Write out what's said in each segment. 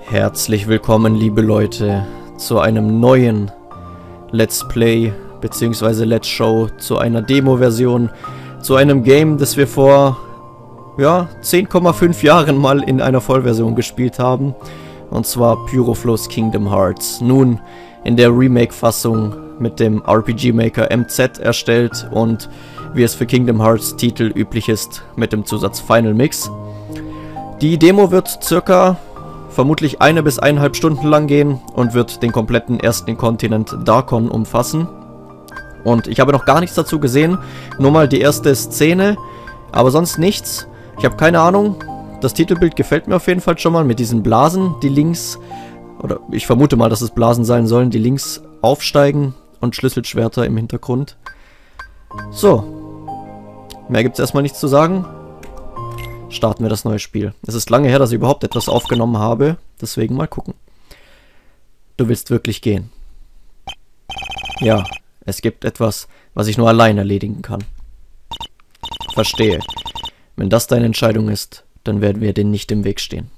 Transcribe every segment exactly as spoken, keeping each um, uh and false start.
Herzlich willkommen, liebe Leute, zu einem neuen Let's Play bzw. Let's Show, zu einer Demo-Version, zu einem Game, das wir vor ja, zehn Komma fünf Jahren mal in einer Vollversion gespielt haben. Und zwar Pyroflo's Kingdom Hearts. Nun in der Remake-Fassung mit dem R P G Maker M Z erstellt und wie es für Kingdom Hearts Titel üblich ist, mit dem Zusatz Final Mix. Die Demo wird circa vermutlich eine bis eineinhalb Stunden lang gehen und wird den kompletten ersten Kontinent Darkon umfassen. Und ich habe noch gar nichts dazu gesehen, nur mal die erste Szene, aber sonst nichts. Ich habe keine Ahnung, das Titelbild gefällt mir auf jeden Fall schon mal mit diesen Blasen, die links, oder ich vermute mal, dass es Blasen sein sollen, die links aufsteigen und Schlüsselschwerter im Hintergrund. So, mehr gibt es erstmal nichts zu sagen. Starten wir das neue Spiel. Es ist lange her, dass ich überhaupt etwas aufgenommen habe, deswegen mal gucken. Du willst wirklich gehen. Ja, es gibt etwas, was ich nur allein erledigen kann. Verstehe. Wenn das deine Entscheidung ist, dann werden wir dir nicht im Weg stehen.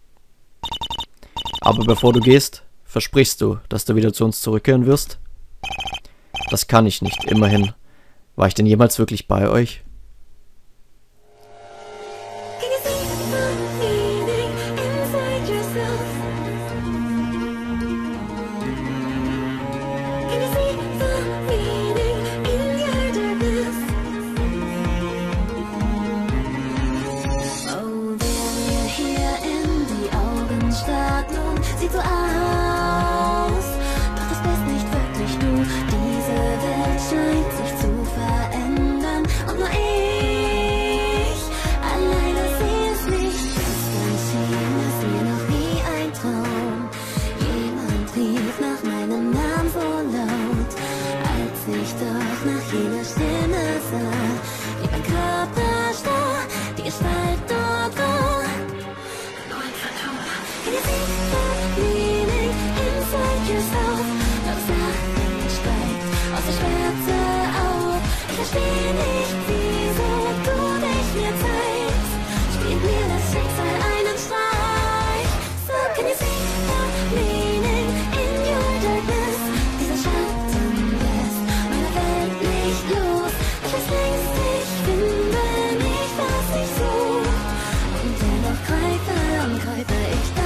Aber bevor du gehst, versprichst du, dass du wieder zu uns zurückkehren wirst? Das kann ich nicht, immerhin. War ich denn jemals wirklich bei euch? Sieht so aus, doch das bist nicht wirklich du. Diese Welt scheint sich zu verändern und nur ich alleine sehe es nicht. Gestern schien es mir noch wie ein Traum. Jemand rief nach meinem Namen so laut, als ich doch nach jeder Stimme sah, wie mein Körper starr, die Gestalt dort war. Can you see the meaning inside yourself? Das Lachen steigt aus der Schwärze auf. Ich verstehe nicht, wieso du dich mir zeigst. Spielt mir das Schicksal einen Streich. So can you see the meaning in your darkness? Dieser Schatten lässt meine Welt nicht los. Ich weiß längst, ich finde nicht, was ich suche. Und dennoch greife und greife ich da.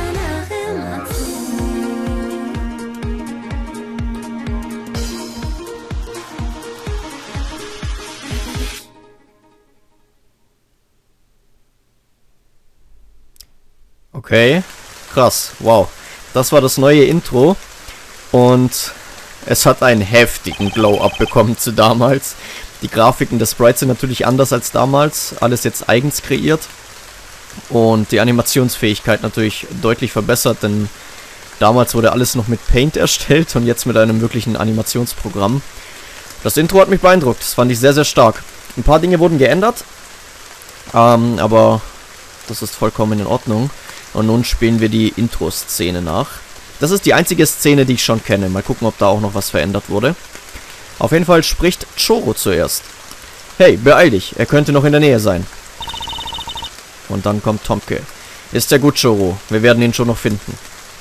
Okay, krass, wow. Das war das neue Intro und es hat einen heftigen Glow-Up bekommen zu damals. Die Grafiken des Sprites sind natürlich anders als damals, alles jetzt eigens kreiert und die Animationsfähigkeit natürlich deutlich verbessert, denn damals wurde alles noch mit Paint erstellt und jetzt mit einem wirklichen Animationsprogramm. Das Intro hat mich beeindruckt, das fand ich sehr, sehr stark. Ein paar Dinge wurden geändert, ähm, aber das ist vollkommen in Ordnung. Und nun spielen wir die Intro-Szene nach. Das ist die einzige Szene, die ich schon kenne. Mal gucken, ob da auch noch was verändert wurde. Auf jeden Fall spricht Choro zuerst. Hey, beeil dich, er könnte noch in der Nähe sein. Und dann kommt Tomke. Ist ja gut, Choro, wir werden ihn schon noch finden.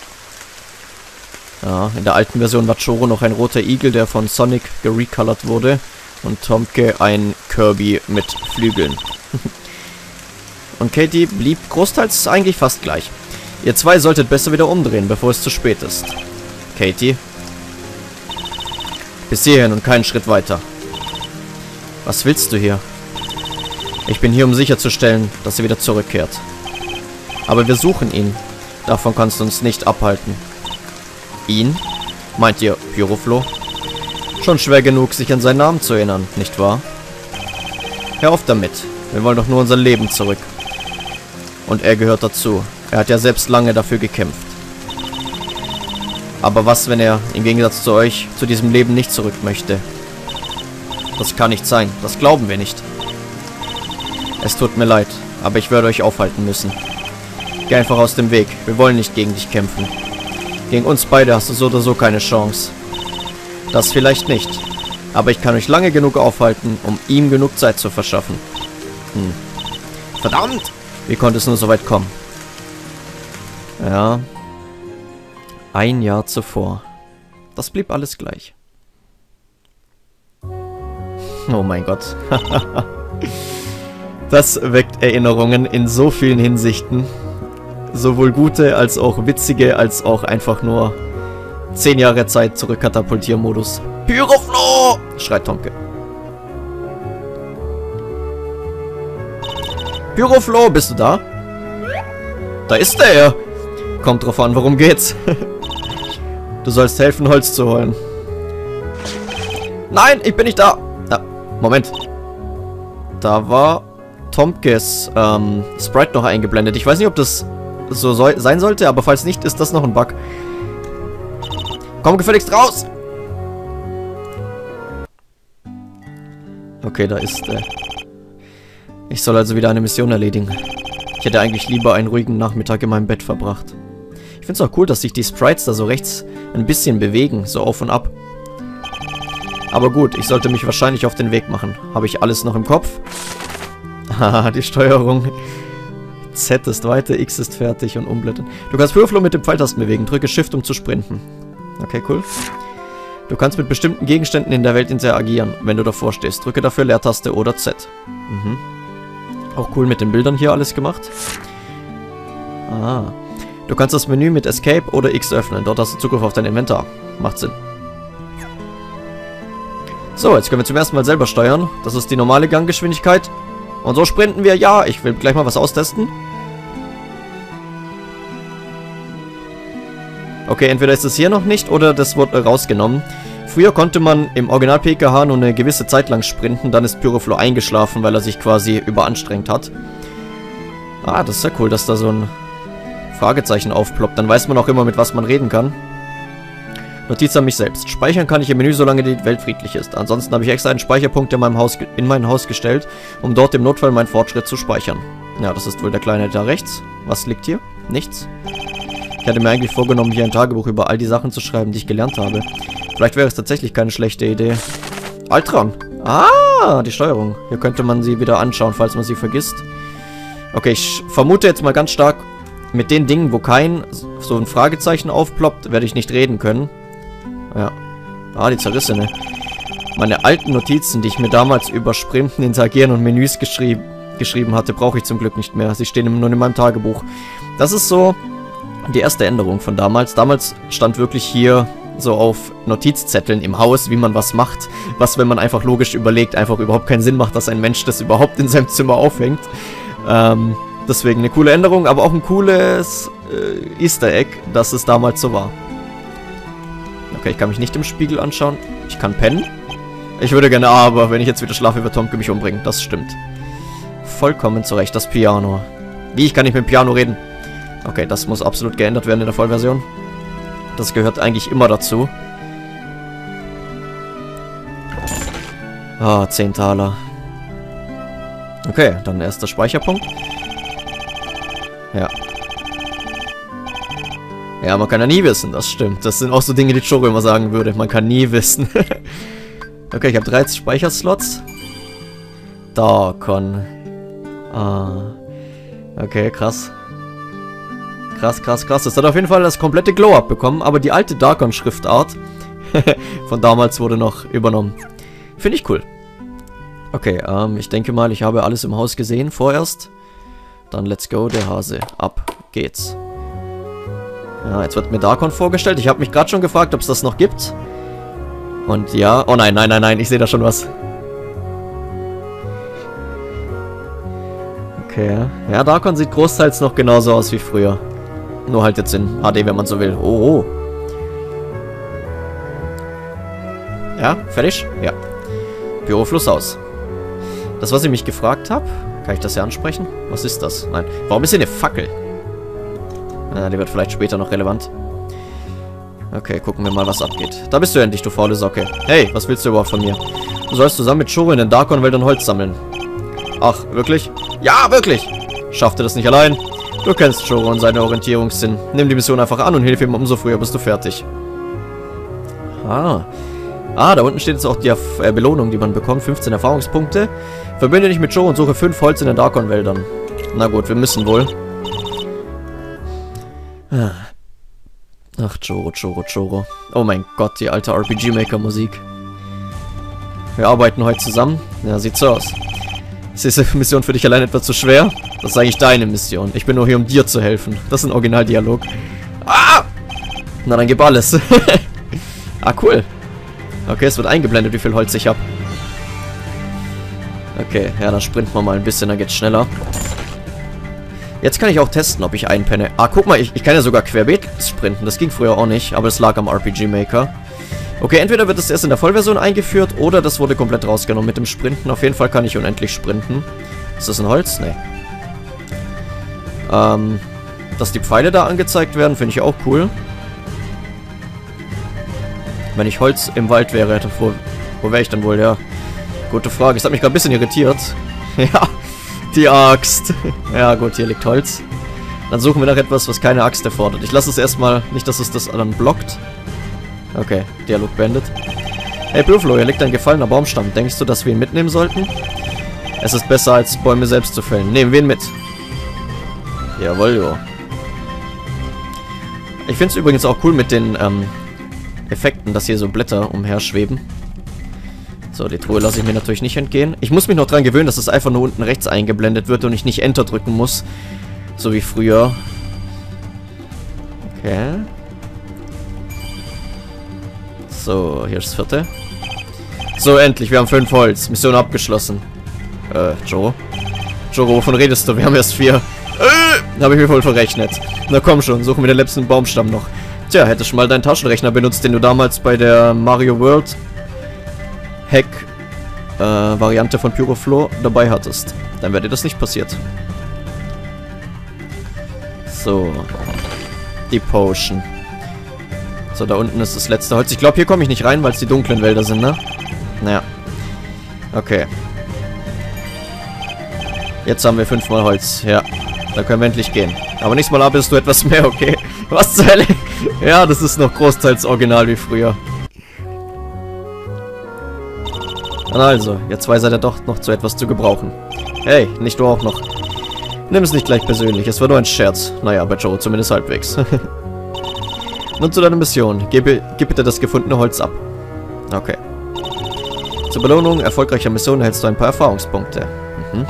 Ja, in der alten Version war Choro noch ein roter Igel, der von Sonic gerecolored wurde. Und Tomke ein Kirby mit Flügeln. Und Katie blieb großteils eigentlich fast gleich. Ihr zwei solltet besser wieder umdrehen, bevor es zu spät ist. Katie. Bis hierhin und keinen Schritt weiter. Was willst du hier? Ich bin hier, um sicherzustellen, dass er wieder zurückkehrt. Aber wir suchen ihn. Davon kannst du uns nicht abhalten. Ihn? Meint ihr Pyroflo? Schon schwer genug, sich an seinen Namen zu erinnern, nicht wahr? Hör auf damit. Wir wollen doch nur unser Leben zurück. Und er gehört dazu. Er hat ja selbst lange dafür gekämpft. Aber was, wenn er im Gegensatz zu euch zu diesem Leben nicht zurück möchte? Das kann nicht sein. Das glauben wir nicht. Es tut mir leid, aber ich werde euch aufhalten müssen. Geh einfach aus dem Weg. Wir wollen nicht gegen dich kämpfen. Gegen uns beide hast du so oder so keine Chance. Das vielleicht nicht. Aber ich kann euch lange genug aufhalten, um ihm genug Zeit zu verschaffen. Hm. Verdammt! Wie konnte es nur so weit kommen? Ja, ein Jahr zuvor. Das blieb alles gleich. Oh mein Gott. Das weckt Erinnerungen in so vielen Hinsichten. Sowohl gute, als auch witzige, als auch einfach nur zehn Jahre Zeit zurück Katapultiermodus. Pyroflo! Schreit Tomke. Pyroflo, bist du da? Da ist er ja. Kommt drauf an, worum geht's? Du sollst helfen, Holz zu holen. Nein, ich bin nicht da. Ah, Moment. Da war Tomkes ähm, Sprite noch eingeblendet. Ich weiß nicht, ob das so soll sein sollte, aber falls nicht, ist das noch ein Bug. Komm gefälligst raus! Okay, da ist er. Ich soll also wieder eine Mission erledigen. Ich hätte eigentlich lieber einen ruhigen Nachmittag in meinem Bett verbracht. Ich finde es auch cool, dass sich die Sprites da so rechts ein bisschen bewegen, so auf und ab. Aber gut, ich sollte mich wahrscheinlich auf den Weg machen. Habe ich alles noch im Kopf? Haha, die Steuerung. Z ist weiter, X ist fertig und umblättern. Du kannst Pyroflo mit den Pfeiltasten bewegen. Drücke Shift, um zu sprinten. Okay, cool. Du kannst mit bestimmten Gegenständen in der Welt interagieren, wenn du davor stehst. Drücke dafür Leertaste oder Z. Mhm. Auch cool mit den Bildern hier alles gemacht. Ah. Du kannst das Menü mit Escape oder X öffnen. Dort hast du Zugriff auf dein Inventar. Macht Sinn. So, jetzt können wir zum ersten Mal selber steuern. Das ist die normale Ganggeschwindigkeit. Und so sprinten wir. Ja, ich will gleich mal was austesten. Okay, entweder ist es hier noch nicht oder das wurde rausgenommen. Früher konnte man im Original P K H nur eine gewisse Zeit lang sprinten. Dann ist Pyroflo eingeschlafen, weil er sich quasi überanstrengt hat. Ah, das ist ja cool, dass da so ein Fragezeichen aufploppt. Dann weiß man auch immer, mit was man reden kann. Notiz an mich selbst. Speichern kann ich im Menü, solange die Welt friedlich ist. Ansonsten habe ich extra einen Speicherpunkt in meinem Haus, in mein Haus gestellt, um dort im Notfall meinen Fortschritt zu speichern. Ja, das ist wohl der kleine da rechts. Was liegt hier? Nichts. Ich hatte mir eigentlich vorgenommen, hier ein Tagebuch über all die Sachen zu schreiben, die ich gelernt habe. Vielleicht wäre es tatsächlich keine schlechte Idee. Altron. Ah, die Steuerung. Hier könnte man sie wieder anschauen, falls man sie vergisst. Okay, ich vermute jetzt mal ganz stark, mit den Dingen, wo kein so ein Fragezeichen aufploppt, werde ich nicht reden können. Ja. Ah, die zerrissene. Meine alten Notizen, die ich mir damals über Sprinten, Interagieren und Menüs geschrieb geschrieben hatte, brauche ich zum Glück nicht mehr. Sie stehen nur in meinem Tagebuch. Das ist so die erste Änderung von damals. Damals stand wirklich hier so auf Notizzetteln im Haus, wie man was macht. Was, wenn man einfach logisch überlegt, einfach überhaupt keinen Sinn macht, dass ein Mensch das überhaupt in seinem Zimmer aufhängt. Ähm, deswegen eine coole Änderung, aber auch ein cooles äh, Easter Egg, dass es damals so war. Okay, ich kann mich nicht im Spiegel anschauen. Ich kann pennen. Ich würde gerne, aber wenn ich jetzt wieder schlafe, wird Tomke mich umbringen. Das stimmt. Vollkommen zurecht, das Piano. Wie, ich kann nicht mit dem Piano reden? Okay, das muss absolut geändert werden in der Vollversion. Das gehört eigentlich immer dazu. Ah, zehn Taler. Okay, dann erster Speicherpunkt. Ja. Ja, man kann ja nie wissen, das stimmt. Das sind auch so Dinge, die Choro immer sagen würde. Man kann nie wissen. Okay, ich habe dreizehn Speicherslots. Darkon. Ah. Okay, krass. Krass, krass, krass. Das hat auf jeden Fall das komplette Glow-Up bekommen, aber die alte Darkon-Schriftart von damals wurde noch übernommen. Finde ich cool. Okay, ähm, ich denke mal, ich habe alles im Haus gesehen vorerst. Dann let's go, der Hase. Ab geht's. Ja, jetzt wird mir Darkon vorgestellt. Ich habe mich gerade schon gefragt, ob es das noch gibt. Und ja... Oh nein, nein, nein, nein, ich sehe da schon was. Okay. Ja, Darkon sieht großteils noch genauso aus wie früher. Nur halt jetzt in H D, wenn man so will. Oh, oh. Ja, fertig? Ja. Pyrofluss aus. Das, was ich mich gefragt habe, kann ich das ja ansprechen? Was ist das? Nein. Warum ist hier eine Fackel? Ja, die wird vielleicht später noch relevant. Okay, gucken wir mal, was abgeht. Da bist du endlich, du faule Socke. Hey, was willst du überhaupt von mir? Du sollst zusammen mit Choro in den Darkon-Wäldern Holz sammeln. Ach, wirklich? Ja, wirklich! Schaffte das nicht allein? Du kennst Choro und seinen Orientierungssinn. Nimm die Mission einfach an und hilf ihm, umso früher bist du fertig. Ah. Ah, da unten steht jetzt auch die Erf äh, Belohnung, die man bekommt. fünfzehn Erfahrungspunkte. Verbinde dich mit Choro und suche fünf Holz in den Darkon-Wäldern. Na gut, wir müssen wohl. Ach, Joro, Joro, Joro. Oh mein Gott, die alte R P G Maker Musik. Wir arbeiten heute zusammen. Ja, sieht so aus. Ist diese Mission für dich allein etwas zu schwer? Das ist eigentlich deine Mission. Ich bin nur hier, um dir zu helfen. Das ist ein Originaldialog. Ah! Na, dann gib alles. Ah, cool. Okay, es wird eingeblendet, wie viel Holz ich habe. Okay, ja, dann sprinten wir mal ein bisschen, dann geht's schneller. Jetzt kann ich auch testen, ob ich einpenne. Ah, guck mal, ich, ich kann ja sogar querbeet sprinten. Das ging früher auch nicht, aber es lag am R P G Maker. Okay, entweder wird es erst in der Vollversion eingeführt oder das wurde komplett rausgenommen mit dem Sprinten. Auf jeden Fall kann ich unendlich sprinten. Ist das ein Holz? Nee. Ähm, dass die Pfeile da angezeigt werden, finde ich auch cool. Wenn ich Holz im Wald wäre, hätte wo, wo wäre ich denn wohl? Ja, gute Frage. Das hat mich gerade ein bisschen irritiert. Ja, die Axt. Ja, gut, hier liegt Holz. Dann suchen wir nach etwas, was keine Axt erfordert. Ich lasse es erstmal, nicht, dass es das dann blockt. Okay, Dialog beendet. Hey Buffalo, hier liegt ein gefallener Baumstamm. Denkst du, dass wir ihn mitnehmen sollten? Es ist besser, als Bäume selbst zu fällen. Nehmen wir ihn mit. Jawohl, jo. Ich finde es übrigens auch cool mit den ähm, Effekten, dass hier so Blätter umherschweben. So, die Truhe lasse ich mir natürlich nicht entgehen. Ich muss mich noch dran gewöhnen, dass es einfach nur unten rechts eingeblendet wird und ich nicht Enter drücken muss. So wie früher. Okay. So, hier ist das vierte. So, endlich, wir haben fünf Holz. Mission abgeschlossen. Äh, Joe. Joe, wovon redest du? Wir haben erst vier. Äh, habe ich mir wohl verrechnet. Na komm schon, suchen wir den letzten Baumstamm noch. Tja, hättest du mal deinen Taschenrechner benutzt, den du damals bei der Mario World Hack äh, Variante von Puroflow dabei hattest. Dann wäre dir das nicht passiert. So. Die Potion. So, da unten ist das letzte Holz. Ich glaube, hier komme ich nicht rein, weil es die dunklen Wälder sind, ne? Naja. Okay. Jetzt haben wir fünfmal Holz. Ja. Da können wir endlich gehen. Aber nächstes Mal arbeitest du etwas mehr, okay? Was zur Hölle? Ja, das ist noch großteils original wie früher. Also, ihr zwei seid ja doch noch zu etwas zu gebrauchen. Hey, nicht du auch noch. Nimm es nicht gleich persönlich, es war nur ein Scherz. Naja, bei Joe zumindest halbwegs. Nun zu deiner Mission. Gib, gib bitte das gefundene Holz ab. Okay. Zur Belohnung erfolgreicher Mission erhältst du ein paar Erfahrungspunkte. Mhm.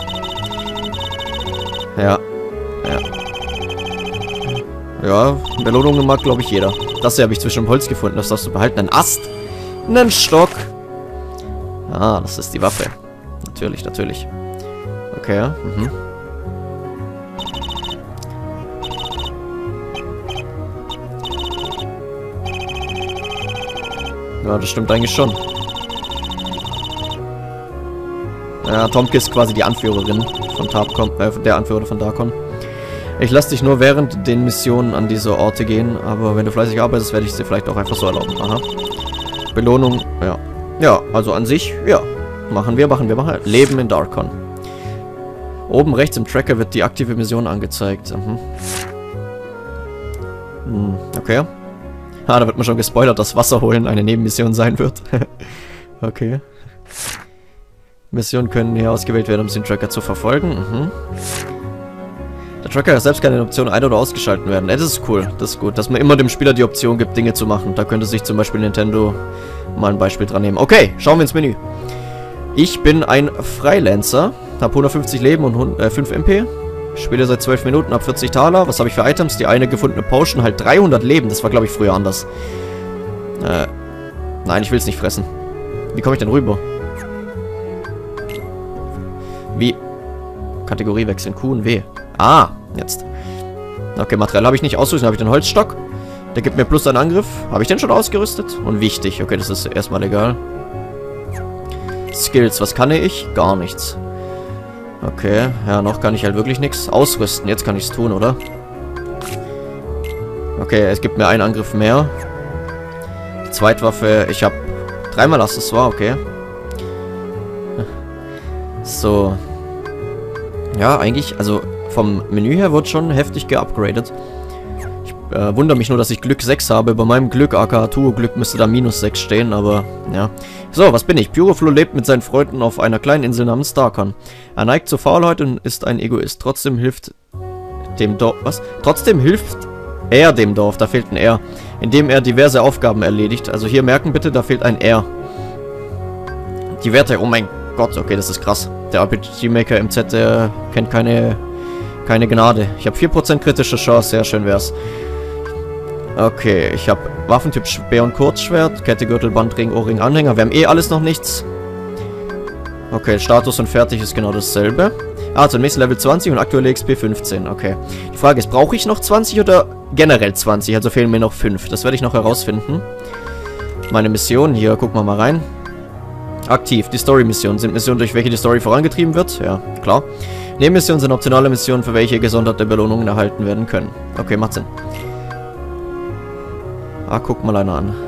Ja. Ja. Ja, Belohnungen mag, glaube ich, jeder. Das hier habe ich zwischen dem Holz gefunden. Das darfst du behalten. Ein Ast. Einen Stock. Ah, das ist die Waffe. Natürlich, natürlich. Okay, ja. Mhm. Ja, das stimmt eigentlich schon. Ja, Tomke ist quasi die Anführerin von Tarkon, äh, der Anführer von Darkon. Ich lasse dich nur während den Missionen an diese Orte gehen, aber wenn du fleißig arbeitest, werde ich sie vielleicht auch einfach so erlauben. Aha. Belohnung, ja. Ja, also an sich, ja. Machen wir, machen wir, machen wir. Leben in Darkon. Oben rechts im Tracker wird die aktive Mission angezeigt. Mhm. Hm, okay. Ah, da wird mir schon gespoilert, dass Wasser holen eine Nebenmission sein wird. Okay. Missionen können hier ausgewählt werden, um den Tracker zu verfolgen. Mhm. Der Tracker selbst kann in der Option ein- oder ausgeschalten werden. Ja, das ist cool, das ist gut. Dass man immer dem Spieler die Option gibt, Dinge zu machen. Da könnte sich zum Beispiel Nintendo mal ein Beispiel dran nehmen. Okay, schauen wir ins Menü. Ich bin ein Freilancer, habe hundertfünfzig Leben und äh, fünf M P. Spiele seit zwölf Minuten, ab vierzig Taler. Was habe ich für Items? Die eine gefundene Potion, halt dreihundert Leben. Das war, glaube ich, früher anders. Äh, nein, ich will es nicht fressen. Wie komme ich denn rüber? Wie? Kategorie wechseln. Q und W. Ah, jetzt. Okay, Material habe ich nicht. Ausrüstung habe ich den Holzstock. Der gibt mir plus einen Angriff. Habe ich den schon ausgerüstet? Und wichtig. Okay, das ist erstmal egal. Skills. Was kann ich? Gar nichts. Okay, ja, noch kann ich halt wirklich nichts. Ausrüsten. Jetzt kann ich es tun, oder? Okay, es gibt mir einen Angriff mehr. Die Zweitwaffe. Ich habe dreimal Accessoire. Okay. So. Ja, eigentlich, also vom Menü her wird schon heftig geupgradet. Ich äh, wundere mich nur, dass ich Glück sechs habe. Bei meinem Glück, aka Tuo-Glück, müsste da minus sechs stehen, aber ja. So, was bin ich? Puroflow lebt mit seinen Freunden auf einer kleinen Insel namens Darkon. Er neigt zur Faulheit und ist ein Egoist. Trotzdem hilft dem Dorf... Was? Trotzdem hilft er dem Dorf, da fehlt ein R. indem er diverse Aufgaben erledigt. Also hier merken bitte, da fehlt ein R. Die Werte, oh mein Gott, okay, das ist krass. Der R P G Maker M Z, der kennt keine, keine Gnade. Ich habe vier Prozent kritische Chance, sehr schön wär's. Okay, ich habe Waffentyp Speer und Kurzschwert, Kette, Gürtel, Bandring, Ohrring, Anhänger. Wir haben eh alles noch nichts. Okay, Status und fertig ist genau dasselbe. Ah, zunächst Level zwanzig und aktuelle X P fünfzehn, okay. Die Frage ist, brauche ich noch zwanzig oder generell zwanzig? Also fehlen mir noch fünf. Das werde ich noch herausfinden. Meine Mission, hier gucken wir mal rein. Aktiv, die Story-Missionen sind Missionen, durch welche die Story vorangetrieben wird. Ja, klar. Nebenmissionen sind optionale Missionen, für welche gesonderte Belohnungen erhalten werden können. Okay, macht Sinn. Ah, guck mal einer an.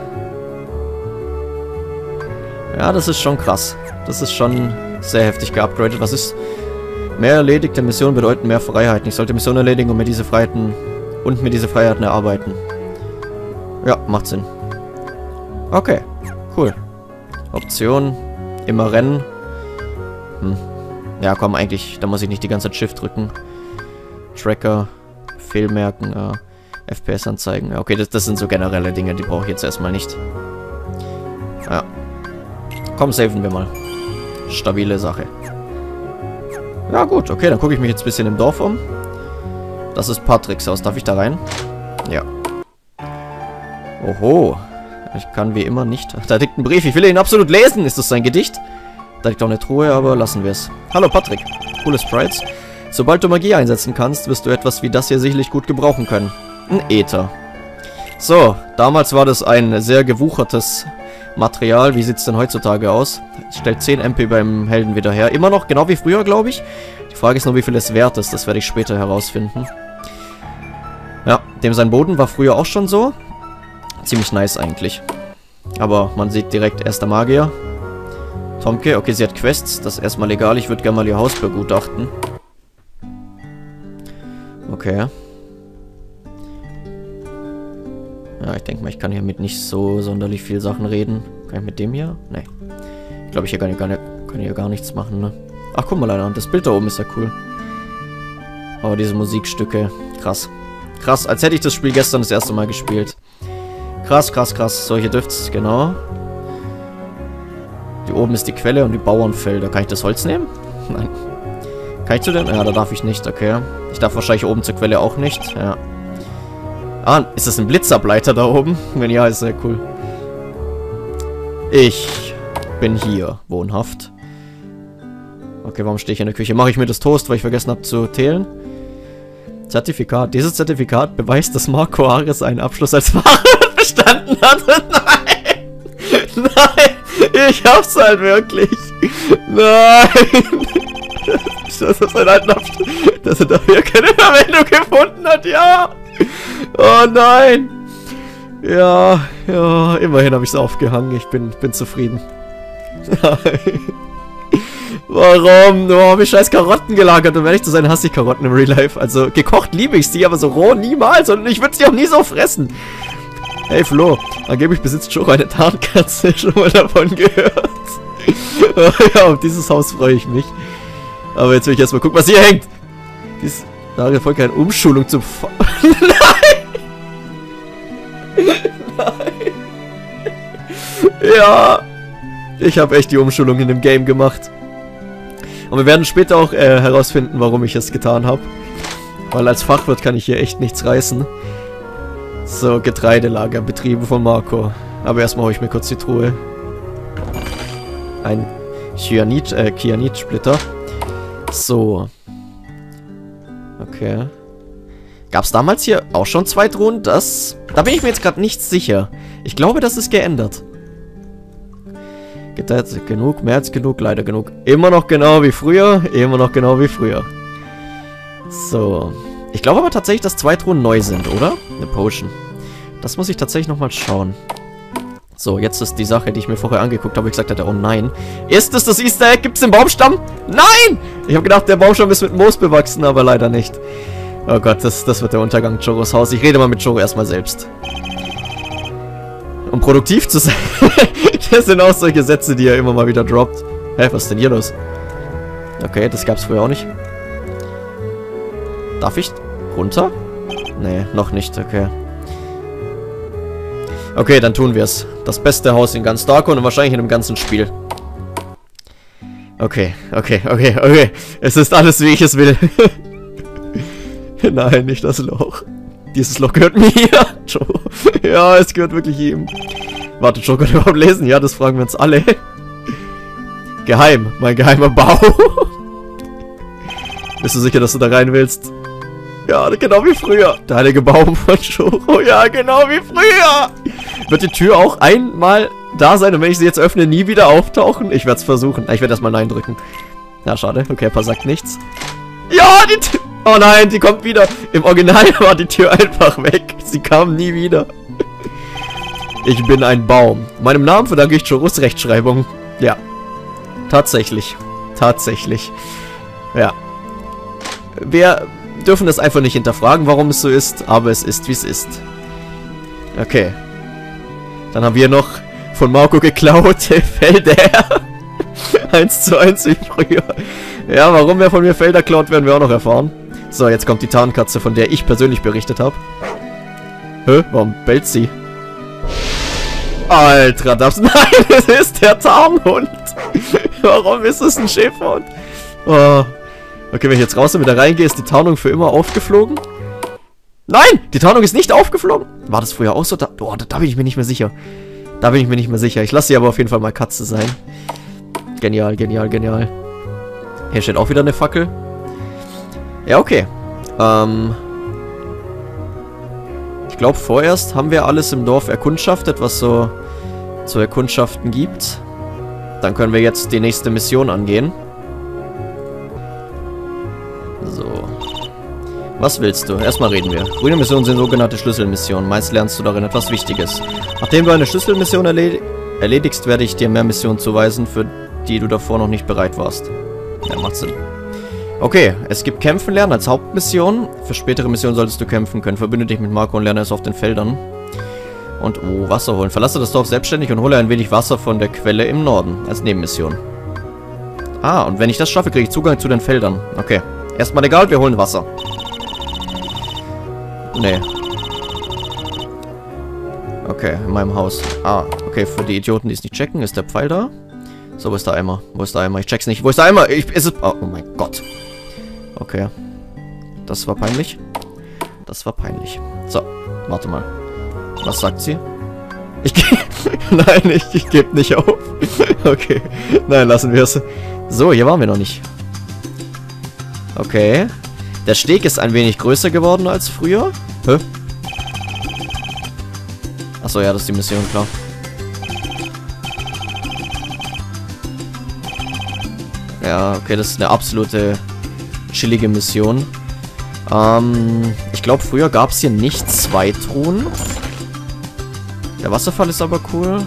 Ja, das ist schon krass. Das ist schon sehr heftig geupgradet. Was ist... Mehr erledigte Missionen bedeuten mehr Freiheiten. Ich sollte Missionen erledigen und mir diese Freiheiten und mir diese Freiheiten erarbeiten. Ja, macht Sinn. Okay, cool. Option, immer rennen. Hm. Ja, komm, eigentlich, da muss ich nicht die ganze Zeit Shift drücken. Tracker, Fehlmerken, äh, F P S anzeigen. Ja, okay, das, das sind so generelle Dinge, die brauche ich jetzt erstmal nicht. Ja. Komm, saven wir mal. Stabile Sache. Ja gut, okay, dann gucke ich mich jetzt ein bisschen im Dorf um. Das ist Patricks Haus. Darf ich da rein? Ja. Oho. Ich kann wie immer nicht... Da liegt ein Brief. Ich will ihn absolut lesen. Ist das sein Gedicht? Da liegt auch eine Truhe, aber lassen wir es. Hallo Patrick. Coole Sprites. Sobald du Magie einsetzen kannst, wirst du etwas wie das hier sicherlich gut gebrauchen können. Ein Äther. So, damals war das ein sehr gewuchertes Material. Wie sieht es denn heutzutage aus? Stellt zehn M P beim Helden wieder her. Immer noch, genau wie früher, glaube ich. Die Frage ist nur, wie viel es wert ist. Das werde ich später herausfinden. Ja, dem sein Boden war früher auch schon so. Ziemlich nice eigentlich. Aber man sieht direkt, erster Magier. Tomke, okay, sie hat Quests. Das ist erstmal egal. Ich würde gerne mal ihr Haus begutachten. Okay. Ja, ich denke mal, ich kann hier mit nicht so sonderlich viel Sachen reden. Kann ich mit dem hier? Nee. Ich glaube, ich hier gar nicht, gar nicht, kann hier gar nichts machen, ne? Ach, guck mal, Alter. Das Bild da oben ist ja cool. Aber diese Musikstücke. Krass. Krass, als hätte ich das Spiel gestern das erste Mal gespielt. Krass, krass, krass. So, hier dürft's, genau. Hier oben ist die Quelle und die Bauernfelder. Kann ich das Holz nehmen? Nein. Kann ich zu denn? Ja, da darf ich nicht, okay. Ich darf wahrscheinlich oben zur Quelle auch nicht, ja. Ah, ist das ein Blitzableiter da oben? Wenn ja, ist sehr cool. Ich bin hier wohnhaft. Okay, warum stehe ich in der Küche? Mache ich mir das Toast, weil ich vergessen habe zu zählen? Zertifikat. Dieses Zertifikat beweist, dass Marco Ares einen Abschluss als Fahrer bestanden hat. Nein! Nein! Ich hab's halt wirklich. Nein! Das ist ein alter Abschluss. Dass er dafür keine Verwendung gefunden hat, ja! Oh nein! Ja, ja, immerhin habe ich es aufgehangen. Ich bin, bin zufrieden. Nein. Warum? Warum habe ich scheiß Karotten gelagert? Und wenn ich zu sein, hasse ich Karotten im Real Life. Also gekocht liebe ich sie, aber so roh niemals. Und ich würde sie auch nie so fressen. Hey Flo, angeblich besitzt Choro eine Tarnkatze. Schon mal davon gehört. Ja, auf dieses Haus freue ich mich. Aber jetzt will ich erstmal gucken, was hier hängt. Dies, da folgt keine Umschulung zum Fa Nein! Nein! Ja! Ich habe echt die Umschulung in dem Game gemacht. Und wir werden später auch äh, herausfinden, warum ich es getan habe. Weil als Fachwirt kann ich hier echt nichts reißen. So, Getreidelager, Betriebe von Marco. Aber erstmal hole ich mir kurz die Truhe. Ein Cyanid, äh, Cyanid-Splitter. So. Okay. Gab es damals hier auch schon zwei Truhen? Das... Da bin ich mir jetzt gerade nicht sicher. Ich glaube, das ist geändert. Geteilt genug, mehr als genug, leider genug. Immer noch genau wie früher, immer noch genau wie früher. So. Ich glaube aber tatsächlich, dass zwei Truhen neu sind, oder? Eine Potion. Das muss ich tatsächlich nochmal schauen. So, jetzt ist die Sache, die ich mir vorher angeguckt habe, ich gesagt hatte, oh nein. Ist es das Easter Egg? Gibt es den Baumstamm? Nein! Ich habe gedacht, der Baumstamm ist mit Moos bewachsen, aber leider nicht. Oh Gott, das, das wird der Untergang Choros Haus. Ich rede mal mit Choro erstmal selbst. Um produktiv zu sein. Das sind auch solche Sätze, die er immer mal wieder droppt. Hä, was ist denn hier los? Okay, das gab's früher auch nicht. Darf ich runter? Nee, noch nicht, okay. Okay, dann tun wir es. Das beste Haus in ganz Darkon und wahrscheinlich in dem ganzen Spiel. Okay, okay, okay, okay. Es ist alles, wie ich es will. Nein, nicht das Loch. Dieses Loch gehört mir. Joe. Ja, es gehört wirklich ihm. Warte, Joe kann überhaupt lesen? Ja, das fragen wir uns alle. Geheim. Mein geheimer Bau. Bist du sicher, dass du da rein willst? Ja, genau wie früher. Der heilige Baum von Joe. Oh ja, genau wie früher. Wird die Tür auch einmal da sein und wenn ich sie jetzt öffne, nie wieder auftauchen? Ich werde es versuchen. Ich werde erstmal Nein drücken. Ja, schade. Okay, Papa sagt nichts. Ja, die Tür. Oh nein, die kommt wieder. Im Original war die Tür einfach weg. Sie kam nie wieder. Ich bin ein Baum. Meinem Namen verdanke ich Joros Rechtschreibung. Ja. Tatsächlich. Tatsächlich. Ja. Wir dürfen das einfach nicht hinterfragen, warum es so ist, aber es ist, wie es ist. Okay. Dann haben wir noch von Marco geklaut Felder. eins zu eins wie früher. Ja, warum er von mir Felder klaut, werden wir auch noch erfahren. So, jetzt kommt die Tarnkatze, von der ich persönlich berichtet habe. Hä? Warum bellt sie? Alter, das... Nein, es ist der Tarnhund. Warum ist es ein Schäferhund? Oh. Okay, wenn ich jetzt raus und wieder reingehe, ist die Tarnung für immer aufgeflogen? Nein! Die Tarnung ist nicht aufgeflogen! War das früher auch so? Da, oh, da, da bin ich mir nicht mehr sicher. Da bin ich mir nicht mehr sicher. Ich lasse sie aber auf jeden Fall mal Katze sein. Genial, genial, genial. Hier steht auch wieder eine Fackel. Ja, okay. Ähm... Ich glaube, vorerst haben wir alles im Dorf erkundschaftet, was so zu erkundschaften gibt. Dann können wir jetzt die nächste Mission angehen. So. Was willst du? Erstmal reden wir. Grüne Missionen sind sogenannte Schlüsselmissionen. Meist lernst du darin etwas Wichtiges. Nachdem du eine Schlüsselmission erled erledigst, werde ich dir mehr Missionen zuweisen, für die du davor noch nicht bereit warst. Ja, macht Sinn. Okay, es gibt Kämpfen lernen als Hauptmission. Für spätere Missionen solltest du kämpfen können. Verbünde dich mit Marco und lerne es auf den Feldern. Und, oh, Wasser holen. Verlasse das Dorf selbstständig und hole ein wenig Wasser von der Quelle im Norden. Als Nebenmission. Ah, und wenn ich das schaffe, kriege ich Zugang zu den Feldern. Okay. Erstmal egal, wir holen Wasser. Nee. Okay, in meinem Haus. Ah, okay, für die Idioten, die es nicht checken, ist der Pfeil da. So, wo ist der Eimer? Wo ist der Eimer? Ich check's nicht. Wo ist der Eimer? Ich, ist es... Oh, oh mein Gott. Okay. Das war peinlich. Das war peinlich. So, warte mal. Was sagt sie? Ich geh... Nein, ich, ich gebe nicht auf. Okay. Nein, lassen wir es. So, hier waren wir noch nicht. Okay. Der Steg ist ein wenig größer geworden als früher. Hä? Achso, ja, das ist die Mission, klar. Ja, okay, das ist eine absolute chillige Mission. Ähm, ich glaube, früher gab es hier nicht zwei Truhen. Der Wasserfall ist aber cool.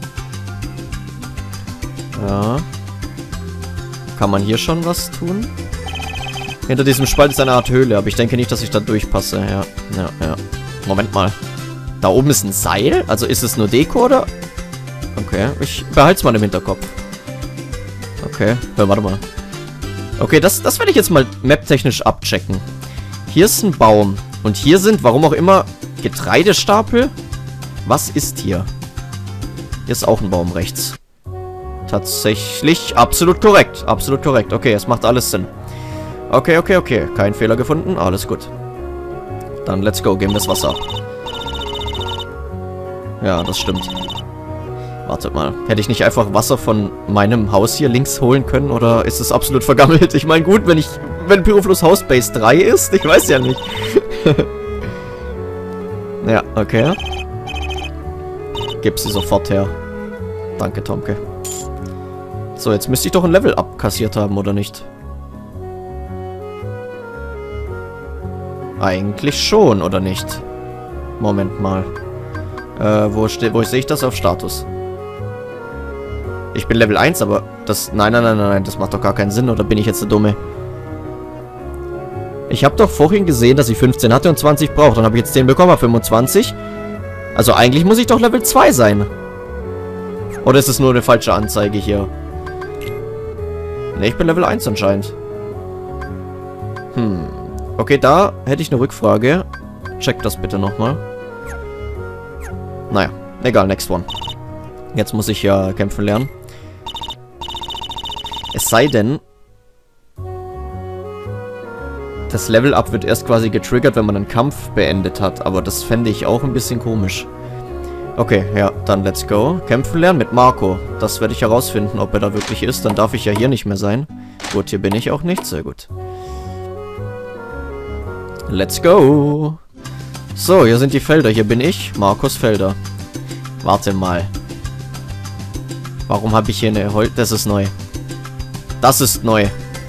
Ja. Kann man hier schon was tun? Hinter diesem Spalt ist eine Art Höhle, aber ich denke nicht, dass ich da durchpasse. Ja, ja, ja. Moment mal. Da oben ist ein Seil? Also ist es nur Deko, oder? Okay, ich behalte es mal im Hinterkopf. Okay, ja, warte mal. Okay, das, das werde ich jetzt mal map-technisch abchecken. Hier ist ein Baum. Und hier sind, warum auch immer, Getreidestapel. Was ist hier? Hier ist auch ein Baum rechts. Tatsächlich absolut korrekt. Absolut korrekt. Okay, es macht alles Sinn. Okay, okay, okay. Kein Fehler gefunden. Alles gut. Dann let's go. Geben wir das Wasser ab. Ja, das stimmt. Wartet mal. Hätte ich nicht einfach Wasser von meinem Haus hier links holen können? Oder ist es absolut vergammelt? Ich meine, gut, wenn ich... Wenn Pyrofluss Haus Base drei ist? Ich weiß ja nicht. Ja, okay. Gib sie sofort her. Danke, Tomke. So, jetzt müsste ich doch ein Level abkassiert haben, oder nicht? Eigentlich schon, oder nicht? Moment mal. Äh, wo steht, wo sehe ich das auf Status? Ich bin Level eins, aber das... Nein, nein, nein, nein, das macht doch gar keinen Sinn, oder bin ich jetzt der Dumme? Ich habe doch vorhin gesehen, dass ich fünfzehn hatte und zwanzig brauche. Dann habe ich jetzt zehn bekommen, fünfundzwanzig. Also eigentlich muss ich doch Level zwei sein. Oder ist es nur eine falsche Anzeige hier? Ne, ich bin Level eins anscheinend. Hm. Okay, da hätte ich eine Rückfrage. Check das bitte nochmal. Naja, Egal, next one. Jetzt muss ich ja kämpfen lernen. Es sei denn, das Level-Up wird erst quasi getriggert, wenn man einen Kampf beendet hat. Aber das fände ich auch ein bisschen komisch. Okay, ja, dann let's go. Kämpfen lernen mit Marco. Das werde ich herausfinden, ob er da wirklich ist. Dann darf ich ja hier nicht mehr sein. Gut, hier bin ich auch nicht. Sehr gut. Let's go. So, hier sind die Felder. Hier bin ich, Markus Felder. Warte mal. Warum habe ich hier eine Hol... Das ist neu. Das ist neu.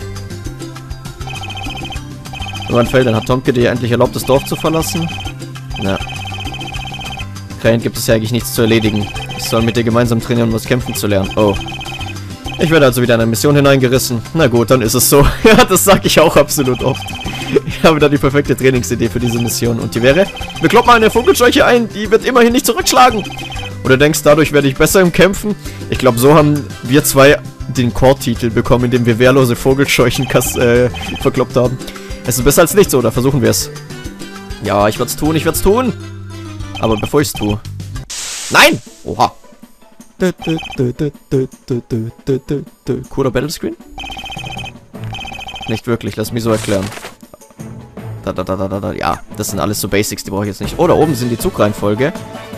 Nur ein Feldern. Hat Tomke dir endlich erlaubt, das Dorf zu verlassen? Na. Krähen gibt es ja eigentlich nichts zu erledigen. Ich soll mit dir gemeinsam trainieren, um was kämpfen zu lernen. Oh. Ich werde also wieder in eine Mission hineingerissen. Na gut, dann ist es so. Ja, das sage ich auch absolut oft. Ich habe da die perfekte Trainingsidee für diese Mission. Und die wäre, wir kloppen eine Vogelscheuche ein, die wird immerhin nicht zurückschlagen. Oder denkst, dadurch werde ich besser im Kämpfen? Ich glaube, so haben wir zwei den Core-Titel bekommen, indem wir wehrlose Vogelscheuchen äh, verkloppt haben. Es ist besser als nichts, oder? Versuchen wir es. Ja, ich werde es tun, ich werde es tun. Aber bevor ich es tue... Nein! Oha! Cooler Battlescreen? Nicht wirklich, lass mich so erklären. Da, da, da, da, da, ja, das sind alles so Basics, die brauche ich jetzt nicht. Oh, da oben sind die Zugreihenfolge.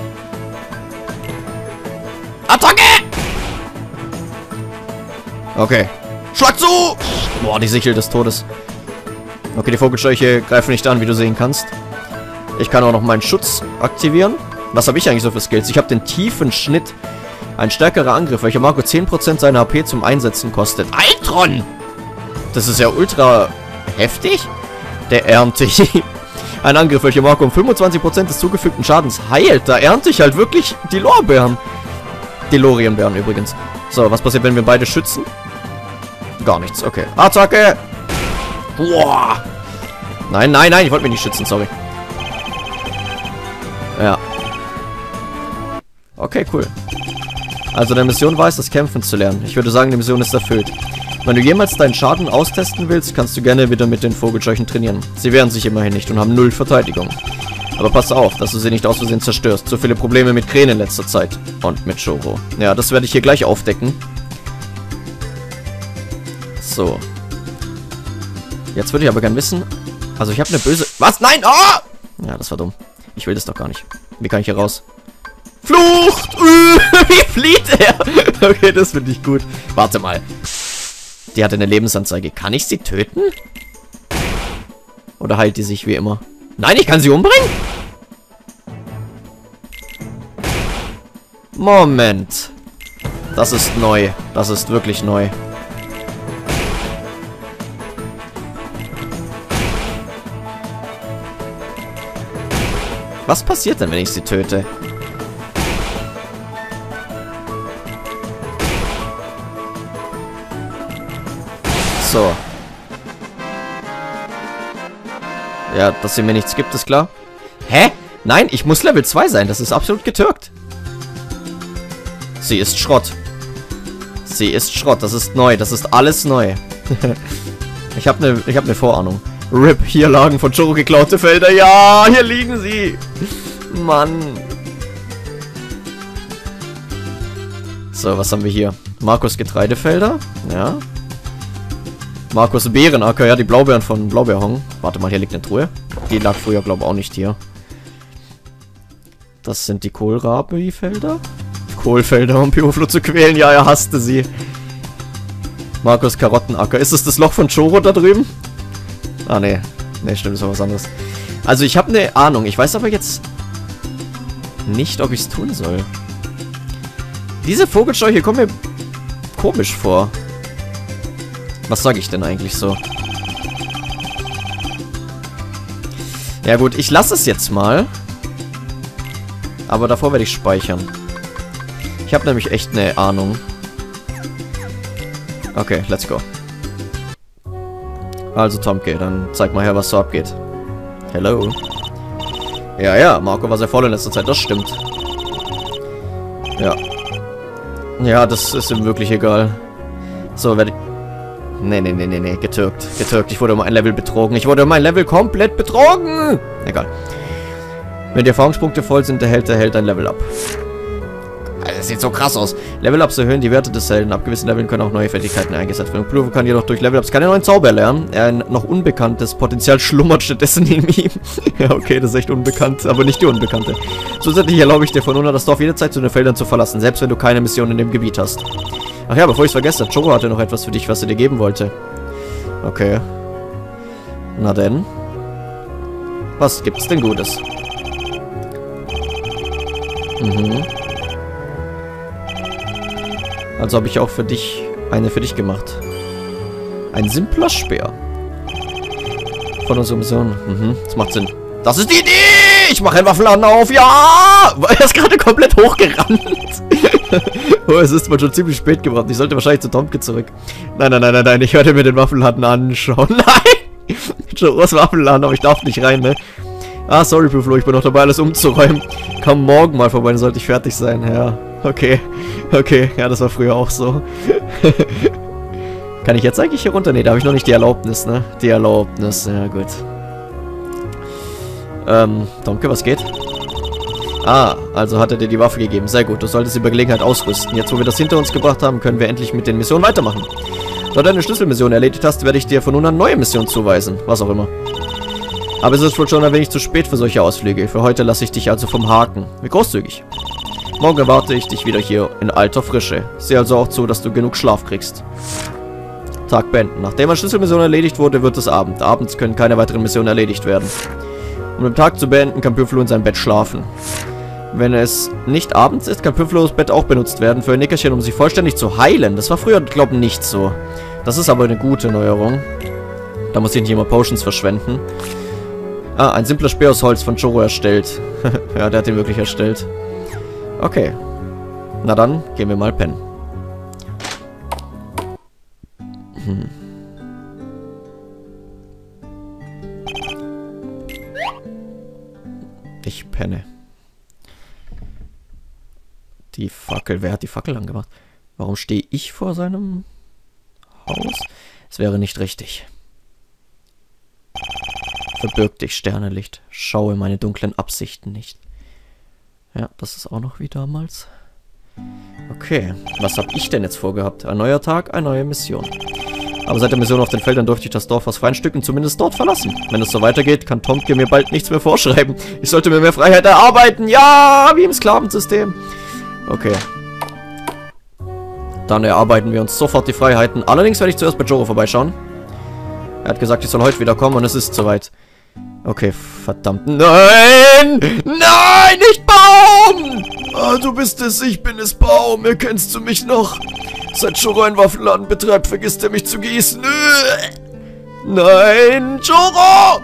Attacke! Okay. Schlag zu! Boah, die Sichel des Todes. Okay, die Vogelscheuche greifen nicht an, wie du sehen kannst. Ich kann auch noch meinen Schutz aktivieren. Was habe ich eigentlich so für Skills? Ich habe den tiefen Schnitt. Ein stärkerer Angriff, welcher Marco zehn Prozent seiner H P zum Einsetzen kostet. Altron! Das ist ja ultra heftig. Der ernte ich. Ein Angriff, welcher Marco um fünfundzwanzig Prozent des zugefügten Schadens heilt. Da ernte ich halt wirklich die Lorbeeren. Die Lorienbeeren übrigens. So, was passiert, wenn wir beide schützen? Gar nichts, okay. Attacke! Boah! Nein, nein, nein, ich wollte mich nicht schützen, sorry. Ja. Okay, cool. Also der Mission war es, das Kämpfen zu lernen. Ich würde sagen, die Mission ist erfüllt. Wenn du jemals deinen Schaden austesten willst, kannst du gerne wieder mit den Vogelscheuchen trainieren. Sie wehren sich immerhin nicht und haben null Verteidigung. Aber pass auf, dass du sie nicht aus Versehen zerstörst. So viele Probleme mit Krähen in letzter Zeit. Und mit Choro. Ja, das werde ich hier gleich aufdecken. So. Jetzt würde ich aber gern wissen... Also ich habe eine böse... Was? Nein! Oh! Ja, das war dumm. Ich will das doch gar nicht. Wie kann ich hier raus? Flucht! Wie flieht er? Okay, das finde ich gut. Warte mal. Die hatte eine Lebensanzeige. Kann ich sie töten? Oder heilt die sich wie immer? Nein, ich kann sie umbringen? Moment. Das ist neu. Das ist wirklich neu. Was passiert denn, wenn ich sie töte? So. Ja, dass sie mir nichts gibt, ist klar. Hä? Nein, ich muss Level zwei sein. Das ist absolut getürkt. Sie ist Schrott. Sie ist Schrott. Das ist neu. Das ist alles neu. Ich habe eine ich hab ne Vorahnung. R I P. Hier lagen von Choro geklaute Felder. Ja, hier liegen sie. Mann. So, was haben wir hier? Markus Getreidefelder. Ja. Markus Beerenacker. Ja, die Blaubeeren von Blaubeerhong. Warte mal, hier liegt eine Truhe. Die lag früher, glaube ich, auch nicht hier. Das sind die Kohlrabi-Felder. Kohlfelder, um Pioflo zu quälen. Ja, er hasste sie. Markus Karottenacker. Ist es das Loch von Choro da drüben? Ah, nee. Nee, stimmt, das war was anderes. Also, ich habe eine Ahnung. Ich weiß aber jetzt nicht, ob ich es tun soll. Diese Vogelscheuche kommt mir komisch vor. Was sage ich denn eigentlich so? Ja gut, ich lasse es jetzt mal. Aber davor werde ich speichern. Ich habe nämlich echt eine Ahnung. Okay, let's go. Also Tomke, dann zeig mal her, was so abgeht. Hello. Ja, ja, Marco war sehr voll in letzter Zeit, das stimmt. Ja. Ja, das ist ihm wirklich egal. So, werde ich... Nee, nee, nee, nee, nee, getürkt. Getürkt. Ich wurde um ein Level betrogen. Ich wurde um ein Level komplett betrogen. Egal. Wenn die Erfahrungspunkte voll sind, erhält der Held ein Level ab. Das sieht so krass aus. Level-Ups erhöhen die Werte des Helden. Ab gewissen Leveln können auch neue Fertigkeiten eingesetzt werden. Pluto kann jedoch durch Level-Ups keine neuen Zauber lernen. Ein noch unbekanntes Potenzial schlummert stattdessen in ihm. Ja, okay, das ist echt unbekannt, aber nicht die Unbekannte. Zusätzlich erlaube ich dir von nun an das Dorf jederzeit zu den Feldern zu verlassen, selbst wenn du keine Mission in dem Gebiet hast. Ach ja, bevor ich es vergesse, Choro hatte noch etwas für dich, was er dir geben wollte. Okay. Na denn. Was gibt's denn Gutes? Mhm. Also habe ich auch für dich eine für dich gemacht. Ein simpler Speer. Von unserer Mission. Mhm, das macht Sinn. Das ist die Idee! Ich mache einen Waffenladen auf, ja! Er ist gerade komplett hochgerannt. Oh, es ist mal schon ziemlich spät geworden. Ich sollte wahrscheinlich zu Tomke zurück. Nein, nein, nein, nein, nein. Ich werde mir den Waffenladen anschauen. Nein! Choros Waffenladen, aber ich darf nicht rein, ne? Ah, sorry, Flo, ich bin noch dabei, alles umzuräumen. Komm morgen mal vorbei, dann sollte ich fertig sein. Ja, okay. Okay, ja, das war früher auch so. Kann ich jetzt eigentlich hier runter? Ne, da habe ich noch nicht die Erlaubnis, ne? Die Erlaubnis, ja gut. Ähm, Tomke, was geht? Ah, also hat er dir die Waffe gegeben. Sehr gut, du solltest sie bei Gelegenheit ausrüsten. Jetzt, wo wir das hinter uns gebracht haben, können wir endlich mit den Missionen weitermachen. Da du deine Schlüsselmission erledigt hast, werde ich dir von nun an neue Missionen zuweisen. Was auch immer. Aber es ist wohl schon ein wenig zu spät für solche Ausflüge. Für heute lasse ich dich also vom Haken. Wie großzügig. Morgen erwarte ich dich wieder hier in alter Frische. Sieh also auch zu, dass du genug Schlaf kriegst. Tag beenden. Nachdem eine Schlüsselmission erledigt wurde, wird es Abend. Abends können keine weiteren Missionen erledigt werden. Um den Tag zu beenden, kann Pyflo in seinem Bett schlafen. Wenn es nicht abends ist, kann Pyflos Bett auch benutzt werden für ein Nickerchen, um sich vollständig zu heilen. Das war früher, glaube ich, nicht so. Das ist aber eine gute Neuerung. Da muss ich nicht immer Potions verschwenden. Ah, ein simpler Speer aus Holz von Choro erstellt. Ja, der hat ihn wirklich erstellt. Okay. Na dann, gehen wir mal pennen. Hm. Ich penne. Die Fackel. Wer hat die Fackel angemacht? Warum stehe ich vor seinem Haus? Es wäre nicht richtig. Verbirg dich, Sternenlicht. Schaue meine dunklen Absichten nicht. Ja, das ist auch noch wie damals. Okay, was habe ich denn jetzt vorgehabt? Ein neuer Tag, eine neue Mission. Aber seit der Mission auf den Feldern durfte ich das Dorf aus freien Stücken zumindest dort verlassen. Wenn es so weitergeht, kann Tomke mir bald nichts mehr vorschreiben. Ich sollte mir mehr Freiheit erarbeiten. Ja, wie im Sklavensystem. Okay. Dann erarbeiten wir uns sofort die Freiheiten. Allerdings werde ich zuerst bei Choro vorbeischauen. Er hat gesagt, ich soll heute wieder kommen und es ist soweit. Okay, verdammt. Nein! Nein, nicht Baum! Ah, du bist es, ich bin es, Baum. Erkennst du mich noch? Seit Choro einen Waffenladen betreibt, vergisst er mich zu gießen. Nein, Choro!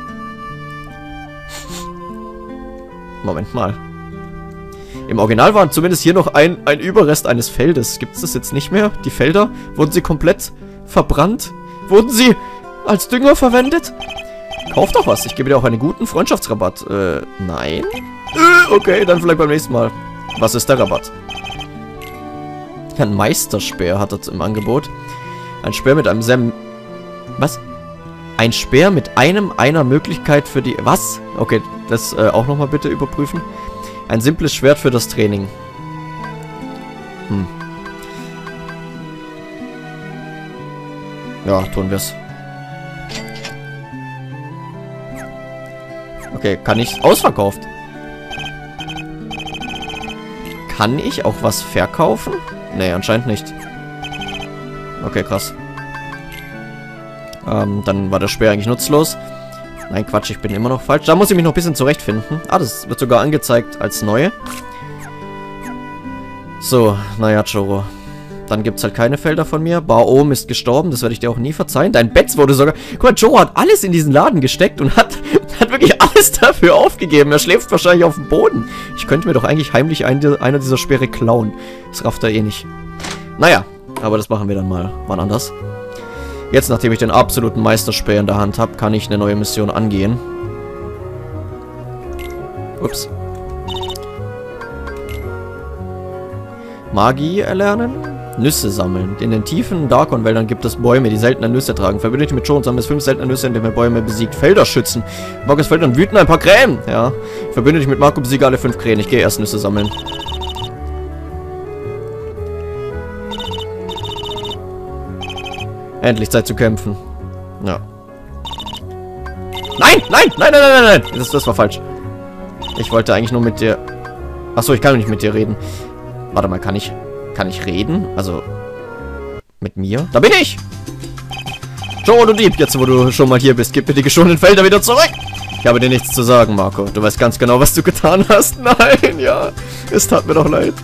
Moment mal. Im Original waren zumindest hier noch ein, ein Überrest eines Feldes. Gibt es das jetzt nicht mehr? Die Felder? Wurden sie komplett verbrannt? Wurden sie als Dünger verwendet? Kauf doch was. Ich gebe dir auch einen guten Freundschaftsrabatt. Äh, nein? Äh, okay, dann vielleicht beim nächsten Mal. Was ist der Rabatt? Ein Meisterspeer hat er im Angebot. Ein Speer mit einem Sem... Was? Ein Speer mit einem einer Möglichkeit für die... Was? Okay, das äh, auch nochmal bitte überprüfen. Ein simples Schwert für das Training. Hm. Ja, tun wir's. Okay, kann ich... Ausverkauft. Kann ich auch was verkaufen? Nee, anscheinend nicht. Okay, krass. Ähm, dann war der Speer eigentlich nutzlos. Nein, Quatsch, ich bin immer noch falsch. Da muss ich mich noch ein bisschen zurechtfinden. Ah, das wird sogar angezeigt als neue. So, naja, Choro. Dann gibt es halt keine Felder von mir. Baom ist gestorben, das werde ich dir auch nie verzeihen. Dein Bett wurde sogar... Guck mal, Choro hat alles in diesen Laden gesteckt und hat, hat wirklich alles dafür aufgegeben. Er schläft wahrscheinlich auf dem Boden. Ich könnte mir doch eigentlich heimlich eine, eine dieser Speere klauen. Das rafft er eh nicht. Naja, aber das machen wir dann mal wann anders. Jetzt, nachdem ich den absoluten Meisterspeer in der Hand habe, kann ich eine neue Mission angehen. Ups. Magie erlernen. Nüsse sammeln. In den tiefen Darkon-Wäldern gibt es Bäume, die seltene Nüsse tragen. Verbinde dich mit Choro und sammle fünf seltene Nüsse, indem er Bäume besiegt. Felder schützen. Markus Feldern wüten ein paar Krähen. Ja. Verbinde dich mit Marco, besiege alle fünf Krähen. Ich gehe erst Nüsse sammeln. Endlich Zeit zu kämpfen. Ja. Nein, nein, nein, nein, nein, nein, nein. Das, das war falsch. Ich wollte eigentlich nur mit dir... Achso, ich kann nicht mit dir reden. Warte mal, kann ich... Kann ich reden? Also... Mit mir? Da bin ich! Joe, du Dieb, jetzt wo du schon mal hier bist, gib mir die geschonten Felder wieder zurück! Ich habe dir nichts zu sagen, Marco. Du weißt ganz genau, was du getan hast. Nein, ja. Es tat mir doch leid.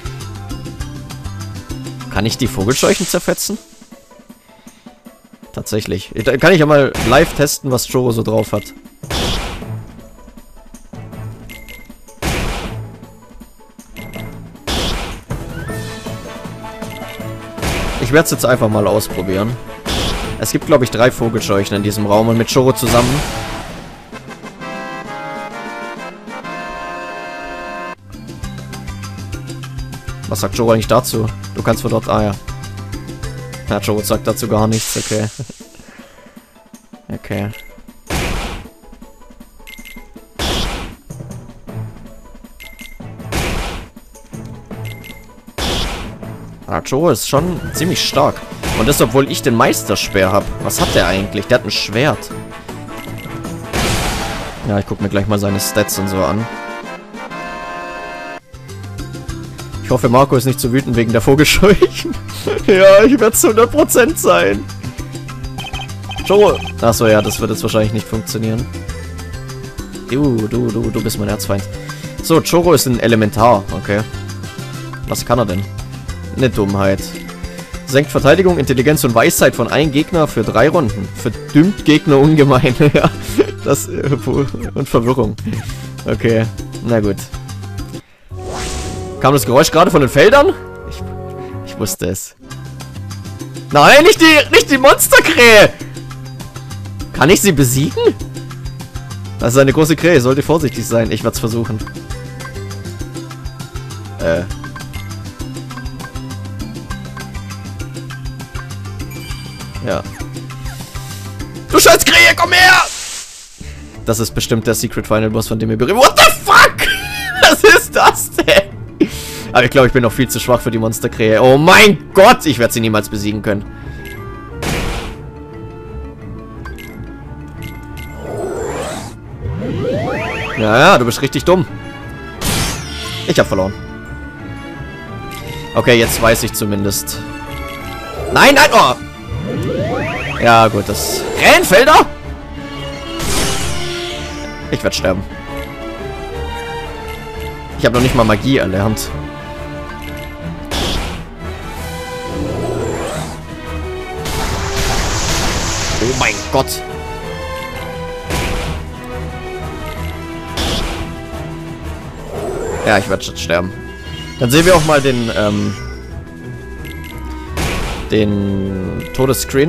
Kann ich die Vogelscheuchen zerfetzen? Tatsächlich. Da kann ich ja mal live testen, was Joe so drauf hat. Ich werde es jetzt einfach mal ausprobieren. Es gibt, glaube ich, drei Vogelscheuchen in diesem Raum und mit Joe zusammen. Was sagt Joe eigentlich dazu? Du kannst von dort... Ah, ja. Ja, Joe sagt dazu gar nichts. Okay. Okay. Ah, Joe ist schon ziemlich stark. Und das, obwohl ich den Meisterspeer habe. Was hat der eigentlich? Der hat ein Schwert. Ja, ich gucke mir gleich mal seine Stats und so an. Ich hoffe, Marco ist nicht so wütend wegen der Vogelscheuchen. Ja, ich werde zu hundert Prozent sein. Joe. Achso, ja, das wird jetzt wahrscheinlich nicht funktionieren. Du, du, du, du bist mein Erzfeind. So, Choro ist ein Elementar. Okay. Was kann er denn? Eine Dummheit. Senkt Verteidigung, Intelligenz und Weisheit von einem Gegner für drei Runden. Verdümmt Gegner ungemein. Ja, das... Und Verwirrung. Okay, na gut. Kam das Geräusch gerade von den Feldern? Ich, ich wusste es. Nein, nicht die, nicht die Monsterkrähe! Kann ich sie besiegen? Das ist eine große Krähe, sollte vorsichtig sein. Ich werde es versuchen. Äh. Ja. Du scheiß Krähe, komm her! Das ist bestimmt der Secret Final Boss, von dem wir bereden. What the fuck? Was ist das denn? Aber ich glaube, ich bin noch viel zu schwach für die Monsterkrähe. Oh mein Gott, ich werde sie niemals besiegen können. Ja, ja, du bist richtig dumm. Ich habe verloren. Okay, jetzt weiß ich zumindest. Nein, nein, oh! Ja, gut, das... Krähenfelder? Ich werde sterben. Ich habe noch nicht mal Magie erlernt. Oh mein Gott. Ja, ich werde schon sterben. Dann sehen wir auch mal den, ähm... den Todesscreen.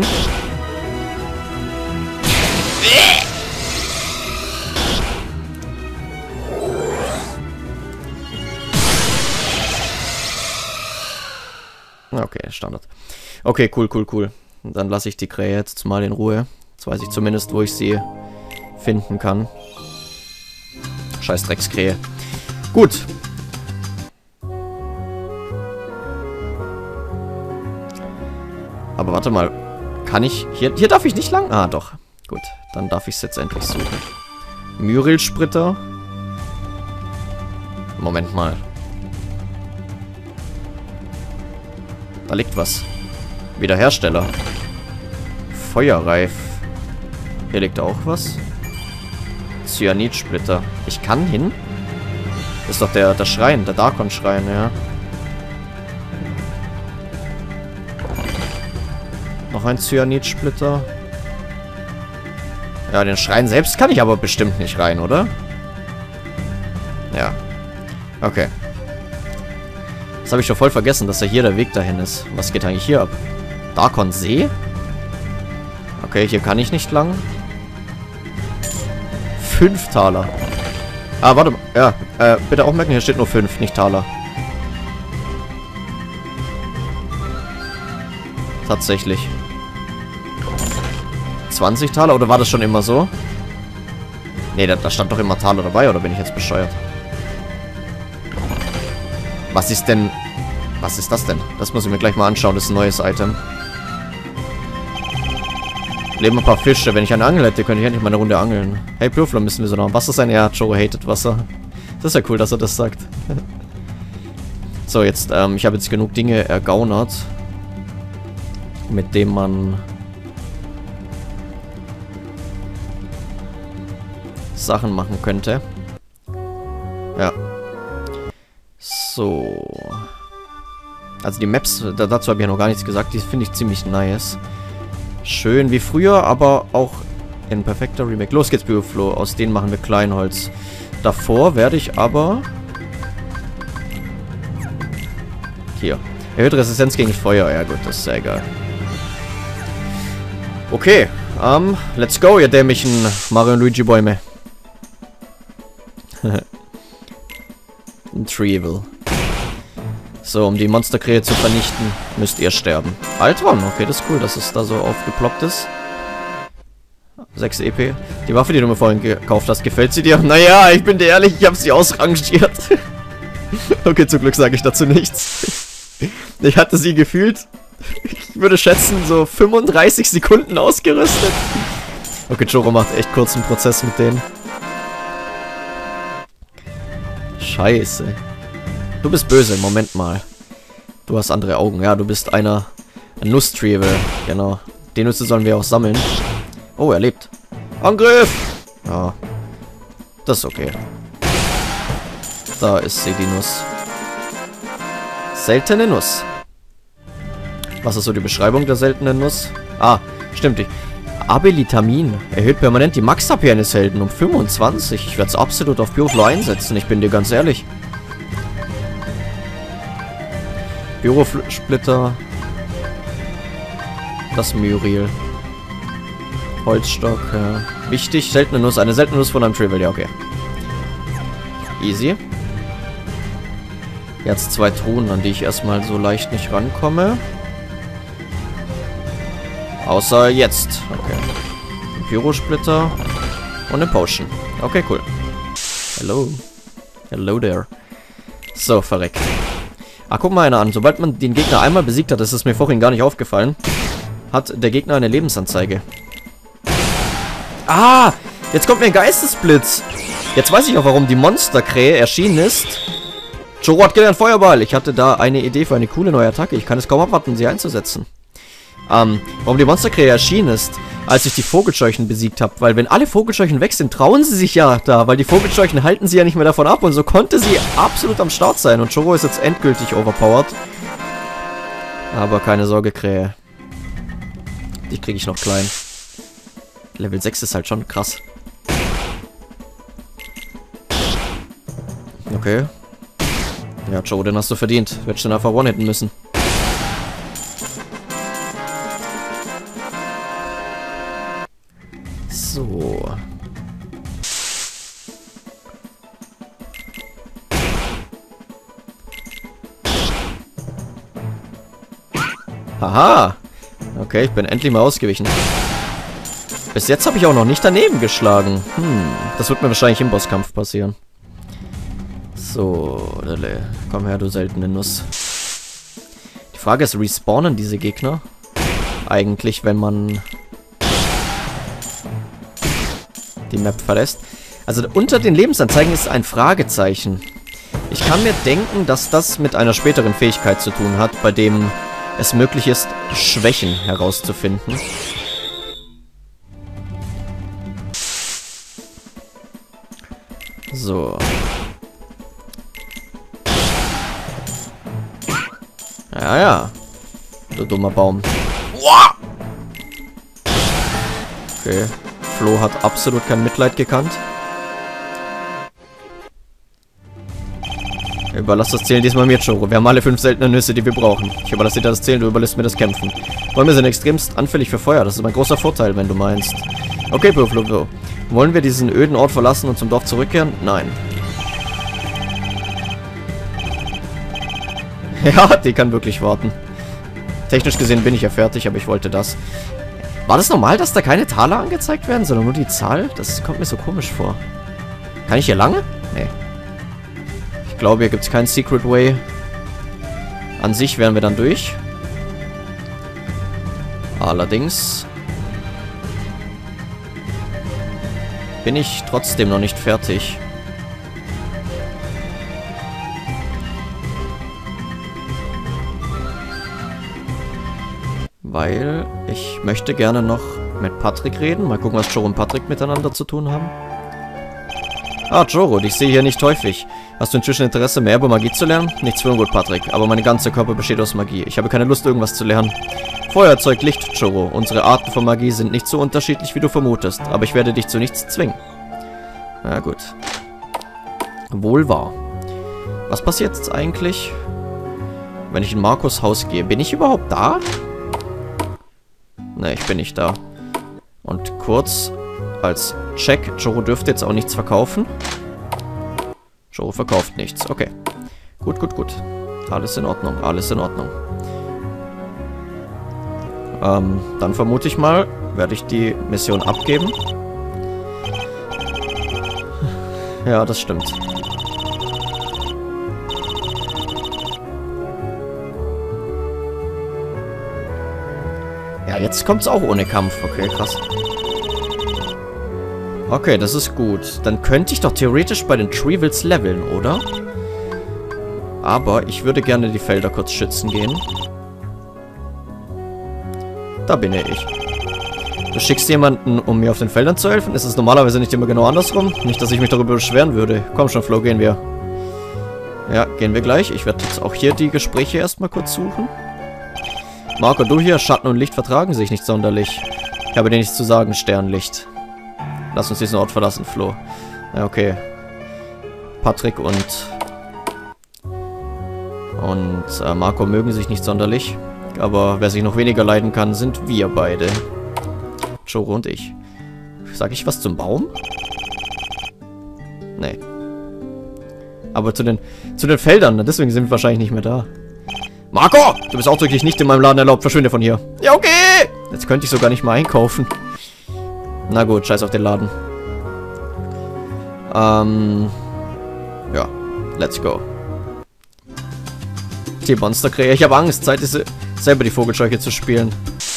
Okay, Standard. Okay, cool, cool, cool. Dann lasse ich die Krähe jetzt mal in Ruhe. Jetzt weiß ich zumindest, wo ich sie finden kann. Scheiß Dreckskrähe. Gut. Aber warte mal. Kann ich... Hier, hier darf ich nicht lang? Ah, doch. Gut. Dann darf ich es jetzt endlich suchen. Myril-Spritter. Moment mal. Da liegt was. Wiederhersteller. Feuerreif. Hier liegt auch was. Cyanid-Splitter. Ich kann hin? Das ist doch der, der Schrein, der Darkon-Schrein, ja. Noch ein Cyanid-Splitter. Ja, den Schrein selbst kann ich aber bestimmt nicht rein, oder? Ja. Okay. Das habe ich schon voll vergessen, dass ja hier der Weg dahin ist. Was geht eigentlich hier ab? Darkon See? Okay, hier kann ich nicht lang. Fünf Taler. Ah, warte mal. Ja, äh, bitte auch merken, hier steht nur fünf, nicht Taler. Tatsächlich. zwanzig Taler, oder war das schon immer so? Nee, da, da stand doch immer Taler dabei, oder bin ich jetzt bescheuert? Was ist denn... Was ist das denn? Das muss ich mir gleich mal anschauen. Das ist ein neues Item. Leben ein paar Fische. Wenn ich eine Angel hätte, könnte ich endlich mal eine Runde angeln. Hey, Pürfler, müssen wir so noch am Wasser sein? Ja, Joe hatet Wasser. Das ist ja cool, dass er das sagt. So, jetzt, ähm, ich habe jetzt genug Dinge ergaunert, mit denen man Sachen machen könnte. Ja. So. Also die Maps, da, dazu habe ich ja noch gar nichts gesagt, die finde ich ziemlich nice. Schön wie früher, aber auch in perfekter Remake. Los geht's, Bioflo. Aus denen machen wir Kleinholz. Davor werde ich aber... Hier. Erhöht Resistenz gegen Feuer. Ja gut, das ist sehr egal. Okay. Um, let's go, ihr dämlichen Mario und Luigi Bäume. Ein Tree-Evil. So, um die Monsterkrähe zu vernichten, müsst ihr sterben. Altron, okay, das ist cool, dass es da so aufgeploppt ist. sechs E P. Die Waffe, die du mir vorhin gekauft hast, gefällt sie dir? Naja, ich bin dir ehrlich, ich habe sie ausrangiert. Okay, zum Glück sage ich dazu nichts. Ich hatte sie gefühlt, ich würde schätzen, so fünfunddreißig Sekunden ausgerüstet. Okay, Joro macht echt kurzen Prozess mit denen. Scheiße. Du bist böse, Moment mal. Du hast andere Augen. Ja, du bist einer... Ein Nusstriebel, genau. Den Nüsse sollen wir auch sammeln. Oh, er lebt. Angriff! Ja. Das ist okay. Da ist sie, die Nuss. Seltene Nuss. Was ist so die Beschreibung der seltenen Nuss? Ah, stimmt. Abilitamin. Erhöht permanent die Max-H P eines Helden um fünfundzwanzig. Ich werde es absolut auf Bioflo einsetzen. Ich bin dir ganz ehrlich. Bürosplitter. Das Muriel. Holzstock. Äh, wichtig. Seltene Nuss. Eine seltene Nuss von einem Trivial. Ja, okay. Easy. Jetzt zwei Truhen, an die ich erstmal so leicht nicht rankomme. Außer jetzt. Okay. Ein Pyrosplitter. Und eine Potion. Okay, cool. Hello. Hello there. So, verreck. Ah, guck mal einer an. Sobald man den Gegner einmal besiegt hat, das ist mir vorhin gar nicht aufgefallen, hat der Gegner eine Lebensanzeige. Ah! Jetzt kommt mir ein Geistesblitz. Jetzt weiß ich auch, warum die Monsterkrähe erschienen ist. Joro hat gelernt Feuerball. Ich hatte da eine Idee für eine coole neue Attacke. Ich kann es kaum abwarten, sie einzusetzen. Ähm, warum die Monsterkrähe erschienen ist, als ich die Vogelscheuchen besiegt habe. Weil wenn alle Vogelscheuchen weg sind, trauen sie sich ja da. Weil die Vogelscheuchen halten sie ja nicht mehr davon ab. Und so konnte sie absolut am Start sein. Und Joro ist jetzt endgültig overpowered. Aber keine Sorge, Krähe. Die kriege ich noch klein. Level sechs ist halt schon krass. Okay. Ja, Joe, den hast du verdient. Du hättest den einfach one-hitten müssen. So. Haha. Okay, ich bin endlich mal ausgewichen. Bis jetzt habe ich auch noch nicht daneben geschlagen. Hm, das wird mir wahrscheinlich im Bosskampf passieren. So, komm her, du seltene Nuss. Die Frage ist, respawnen diese Gegner? Eigentlich, wenn man die Map verlässt. Also unter den Lebensanzeigen ist ein Fragezeichen. Ich kann mir denken, dass das mit einer späteren Fähigkeit zu tun hat, bei dem es möglich ist, Schwächen herauszufinden. So. Ja, ja. Du dummer Baum. Okay. Flo hat absolut kein Mitleid gekannt. Überlass das Zählen diesmal mir, Joro. Wir haben alle fünf seltene Nüsse, die wir brauchen. Ich überlasse dir das Zählen, du überlässt mir das Kämpfen. Bäume sind extremst anfällig für Feuer. Das ist mein großer Vorteil, wenn du meinst. Okay, Flo. Wollen wir diesen öden Ort verlassen und zum Dorf zurückkehren? Nein. Ja, die kann wirklich warten. Technisch gesehen bin ich ja fertig, aber ich wollte das. War das normal, dass da keine Taler angezeigt werden, sondern nur die Zahl? Das kommt mir so komisch vor. Kann ich hier lang? Nee. Ich glaube, hier gibt es keinen Secret Way. An sich wären wir dann durch. Allerdings bin ich trotzdem noch nicht fertig. Weil ich möchte gerne noch mit Patrick reden. Mal gucken, was Joro und Patrick miteinander zu tun haben. Ah, Joro, dich sehe ich hier nicht häufig. Hast du inzwischen Interesse, mehr über Magie zu lernen? Nichts für ungut, Patrick, aber mein ganzer Körper besteht aus Magie. Ich habe keine Lust, irgendwas zu lernen. Feuer erzeugt Licht, Joro. Unsere Arten von Magie sind nicht so unterschiedlich, wie du vermutest, aber ich werde dich zu nichts zwingen. Na gut. Wohl wahr. Was passiert jetzt eigentlich, wenn ich in Markus Haus gehe? Bin ich überhaupt da? Ne, ich bin nicht da. Und kurz als Check, Joro dürfte jetzt auch nichts verkaufen. Joro verkauft nichts, okay. Gut, gut, gut. Alles in Ordnung, alles in Ordnung. Ähm, dann vermute ich mal, werde ich die Mission abgeben. Ja, das stimmt. Ja, jetzt kommt es auch ohne Kampf. Okay, krass. Okay, das ist gut. Dann könnte ich doch theoretisch bei den Trevilles leveln, oder? Aber ich würde gerne die Felder kurz schützen gehen. Da bin ja ich. Du schickst jemanden, um mir auf den Feldern zu helfen? Ist es normalerweise nicht immer genau andersrum? Nicht, dass ich mich darüber beschweren würde. Komm schon, Flo, gehen wir. Ja, gehen wir gleich. Ich werde jetzt auch hier die Gespräche erstmal kurz suchen. Marco, du hier, Schatten und Licht vertragen sich nicht sonderlich. Ich habe dir nichts zu sagen, Sternlicht. Lass uns diesen Ort verlassen, Flo. Ja, okay. Patrick und... Und äh, Marco mögen sich nicht sonderlich. Aber wer sich noch weniger leiden kann, sind wir beide. Joro und ich. Sag ich was zum Baum? Nee. Aber zu den, zu den Feldern, deswegen sind wir wahrscheinlich nicht mehr da. Marco! Du bist ausdrücklich nicht in meinem Laden erlaubt. Verschwinde von hier. Ja, okay! Jetzt könnte ich sogar nicht mal einkaufen. Na gut, scheiß auf den Laden. Ähm... Ja, let's go. Die Monsterkrähe. Ich habe Angst. Zeit ist selber die Vogelscheuche zu spielen.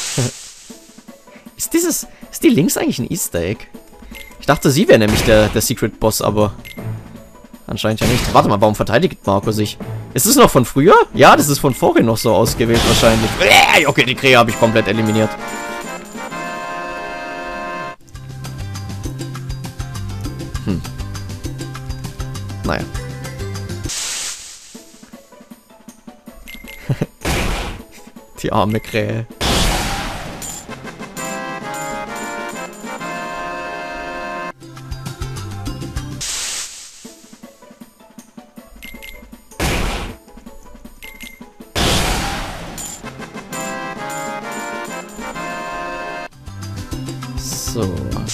Ist dieses... Ist die links eigentlich ein Easter Egg? Ich dachte, sie wäre nämlich der, der Secret Boss, aber... Anscheinend ja nicht. Warte mal, warum verteidigt Marco sich? Ist es noch von früher? Ja, das ist von vorhin noch so ausgewählt wahrscheinlich. Okay, die Krähe habe ich komplett eliminiert. Hm. Naja. Die arme Krähe. So.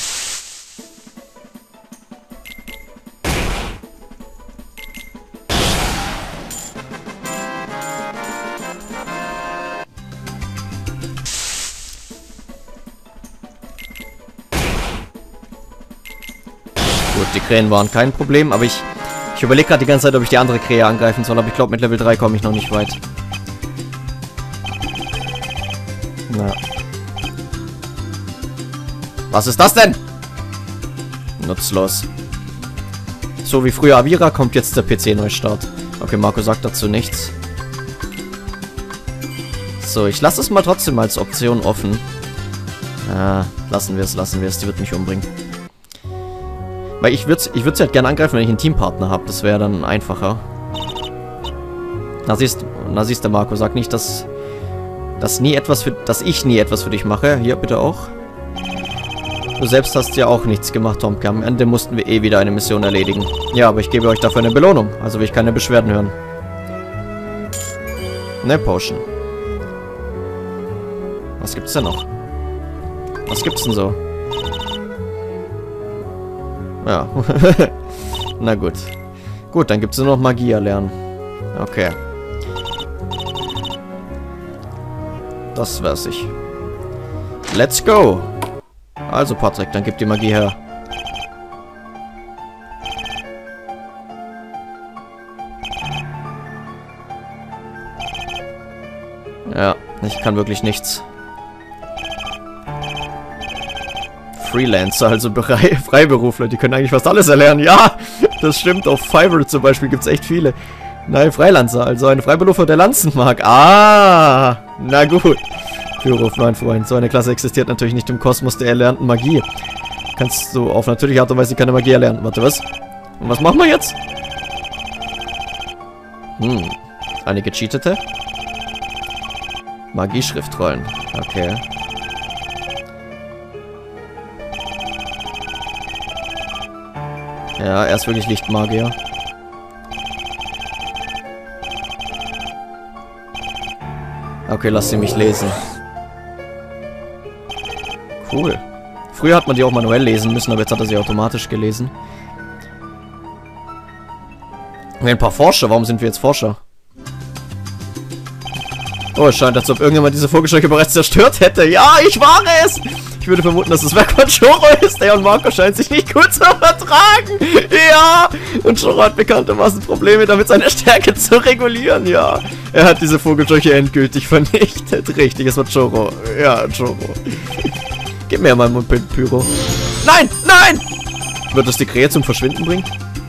Gut, die Krähen waren kein Problem, aber ich, ich überlege gerade die ganze Zeit, ob ich die andere Krähe angreifen soll, aber ich glaube, mit Level drei komme ich noch nicht weit. Na. Was ist das denn? Nutzlos. So wie früher Avira kommt jetzt der P C-Neustart. Okay, Marco sagt dazu nichts. So, ich lasse es mal trotzdem als Option offen. Ah, lassen wir es, lassen wir es. Die wird mich umbringen. Weil ich würde ich würd sie halt gerne angreifen, wenn ich einen Teampartner habe. Das wäre dann einfacher. Na siehst, na siehst du, Marco, sag nicht, dass, dass, nie etwas für, dass ich nie etwas für dich mache. Hier, bitte auch. Du selbst hast ja auch nichts gemacht, Tomke. Am Ende mussten wir eh wieder eine Mission erledigen. Ja, aber ich gebe euch dafür eine Belohnung. Also will ich keine Beschwerden hören. Ne Potion. Was gibt's denn noch? Was gibt's denn so? Ja. Na gut. Gut, dann gibt's nur noch Magie erlernen. Okay. Das weiß ich. Let's go! Also Patrick, dann gib die Magie her. Ja, ich kann wirklich nichts. Freelancer, also Brei Freiberufler, die können eigentlich fast alles erlernen. Ja, das stimmt. Auf Fiverr zum Beispiel gibt es echt viele. Nein, Freilancer, also ein Freiberufler, der Lanzen mag. Ah, na gut. Pyro, mein Freund, so eine Klasse existiert natürlich nicht im Kosmos der erlernten Magie. Kannst du auf natürliche Art und Weise keine Magie erlernen. Warte, was? Und was machen wir jetzt? Hm, eine gecheatete? Magie-Schriftrollen. Okay. Ja, er ist wirklich Lichtmagier. Okay, lass sie mich lesen. Cool. Früher hat man die auch manuell lesen müssen, aber jetzt hat er sie automatisch gelesen. Ein paar Forscher. Warum sind wir jetzt Forscher? Oh, es scheint, als ob irgendjemand diese Vogelscheuche bereits zerstört hätte. Ja, ich war es! Ich würde vermuten, dass das Werk von Choro ist. Er und Marco scheinen sich nicht gut zu vertragen. Ja! Und Choro hat bekanntermaßen Probleme damit, seine Stärke zu regulieren. Ja. Er hat diese Vogelscheuche endgültig vernichtet. Richtig, es war Choro. Ja, Choro. Gib mir mal mein Pyro. Nein! Nein! Wird das die Krähe zum Verschwinden bringen?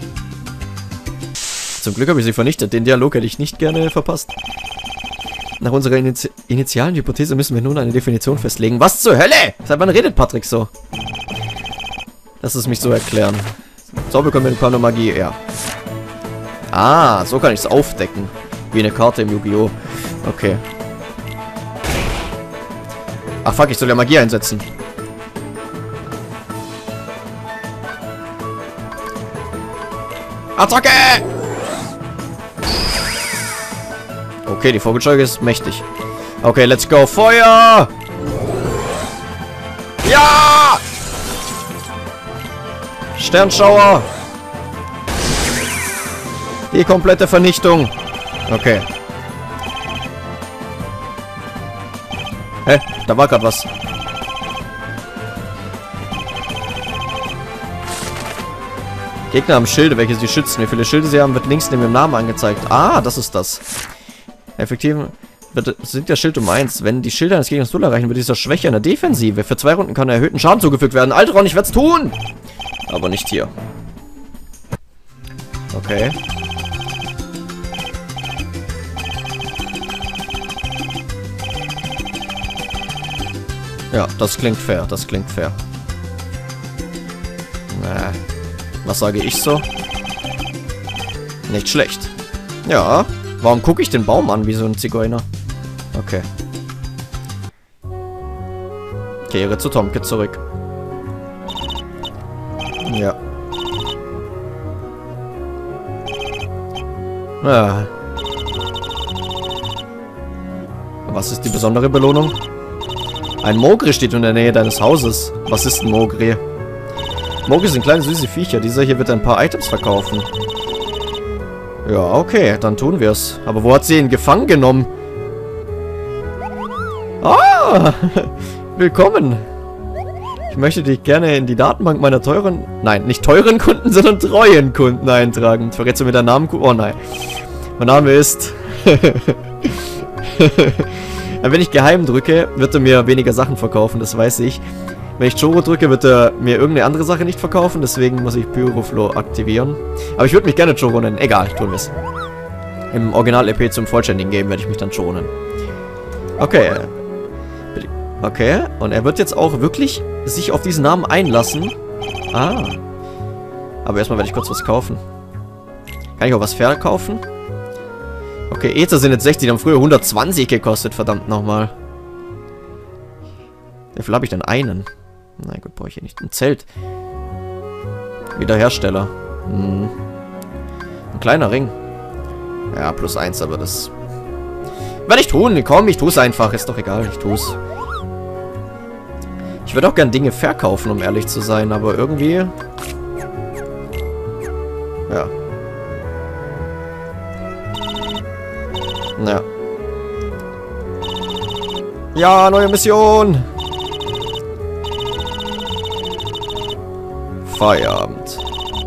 Zum Glück habe ich sie vernichtet. Den Dialog hätte ich nicht gerne verpasst. Nach unserer Initi initialen Hypothese müssen wir nun eine Definition festlegen. Was zur Hölle? Seit wann redet Patrick so? Lass es mich so erklären. Zauberkommentare Magie, ja. Ah, so kann ich es aufdecken. Wie eine Karte im Yu-Gi-Oh! Okay. Ach fuck, ich soll ja Magie einsetzen. Attacke! Okay, die Vogelscheuche ist mächtig. Okay, let's go. Feuer! Ja! Sternschauer! Die komplette Vernichtung. Okay. Hä? Da war gerade was. Gegner haben Schilde, welche sie schützen. Wie viele Schilde sie haben, wird links neben dem Namen angezeigt. Ah, das ist das. Effektiv wird, sind der Schild um eins. Wenn die Schilder eines Gegners null erreichen, wird dieser Schwäche in der Defensive. Für zwei Runden kann erhöhten Schaden zugefügt werden. Altron, ich werde es tun! Aber nicht hier. Okay. Ja, das klingt fair. Das klingt fair. Na, was sage ich so? Nicht schlecht. Ja. Warum gucke ich den Baum an wie so ein Zigeuner? Okay. Kehre zu Tomke zurück. Ja. Ah. Was ist die besondere Belohnung? Ein Mogri steht in der Nähe deines Hauses. Was ist ein Mogri? Mogri sind kleine süße Viecher. Dieser hier wird ein paar Items verkaufen. Ja, okay, dann tun wir es. Aber wo hat sie ihn gefangen genommen? Ah! Willkommen! Ich möchte dich gerne in die Datenbank meiner teuren... Nein, nicht teuren Kunden, sondern treuen Kunden eintragen. Verrätst du mir deinen Namen? Oh nein. Mein Name ist... Wenn ich geheim drücke, wird er mir weniger Sachen verkaufen, das weiß ich. Wenn ich Choro drücke, wird er mir irgendeine andere Sache nicht verkaufen, deswegen muss ich Pyroflow aktivieren. Aber ich würde mich gerne Choro nennen. Egal, tun wir es. Im Original-E P zum vollständigen Game werde ich mich dann Choro nennen. Okay. Okay, und er wird jetzt auch wirklich sich auf diesen Namen einlassen. Ah. Aber erstmal werde ich kurz was kaufen. Kann ich auch was verkaufen? Okay, Ether sind jetzt sechzig, die haben früher hundertzwanzig gekostet, verdammt nochmal. Wie viel habe ich denn? Einen? Na gut, brauche ich hier nicht. Ein Zelt. Wiederhersteller. Hm. Ein kleiner Ring. Ja, plus eins, aber das... werde ich tun. Komm, ich tue es einfach. Ist doch egal, ich tue es. Ich würde auch gern Dinge verkaufen, um ehrlich zu sein, aber irgendwie... Ja. Ja. Ja, neue Mission! Feierabend.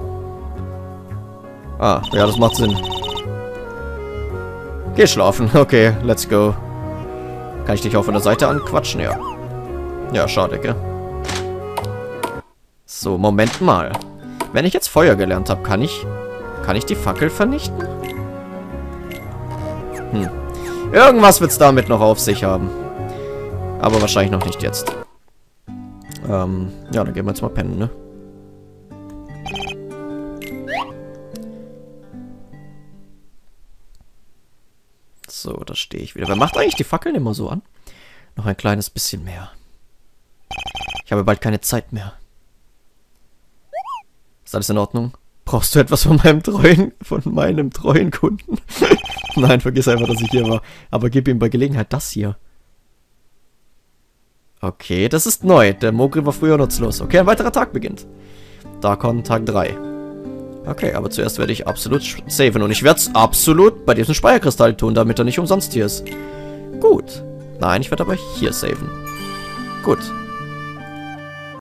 Ah, ja, das macht Sinn. Geh schlafen. Okay, let's go. Kann ich dich auch von der Seite anquatschen? Ja. Ja, schade, gell? So, Moment mal. Wenn ich jetzt Feuer gelernt habe, kann ich... Kann ich die Fackel vernichten? Hm. Irgendwas wird es damit noch auf sich haben. Aber wahrscheinlich noch nicht jetzt. Ähm, ja, dann gehen wir jetzt mal pennen, ne? So, da stehe ich wieder. Wer macht eigentlich die Fackeln immer so an? Noch ein kleines bisschen mehr. Ich habe bald keine Zeit mehr. Ist alles in Ordnung? Brauchst du etwas von meinem treuen, von meinem treuen Kunden? Nein, vergiss einfach, dass ich hier war. Aber gib ihm bei Gelegenheit das hier. Okay, das ist neu. Der Mogri war früher nutzlos. Okay, ein weiterer Tag beginnt. Darkon, Tag drei. Okay, aber zuerst werde ich absolut saven. Und ich werde es absolut bei diesem Speicherkristall tun, damit er nicht umsonst hier ist. Gut. Nein, ich werde aber hier saven. Gut.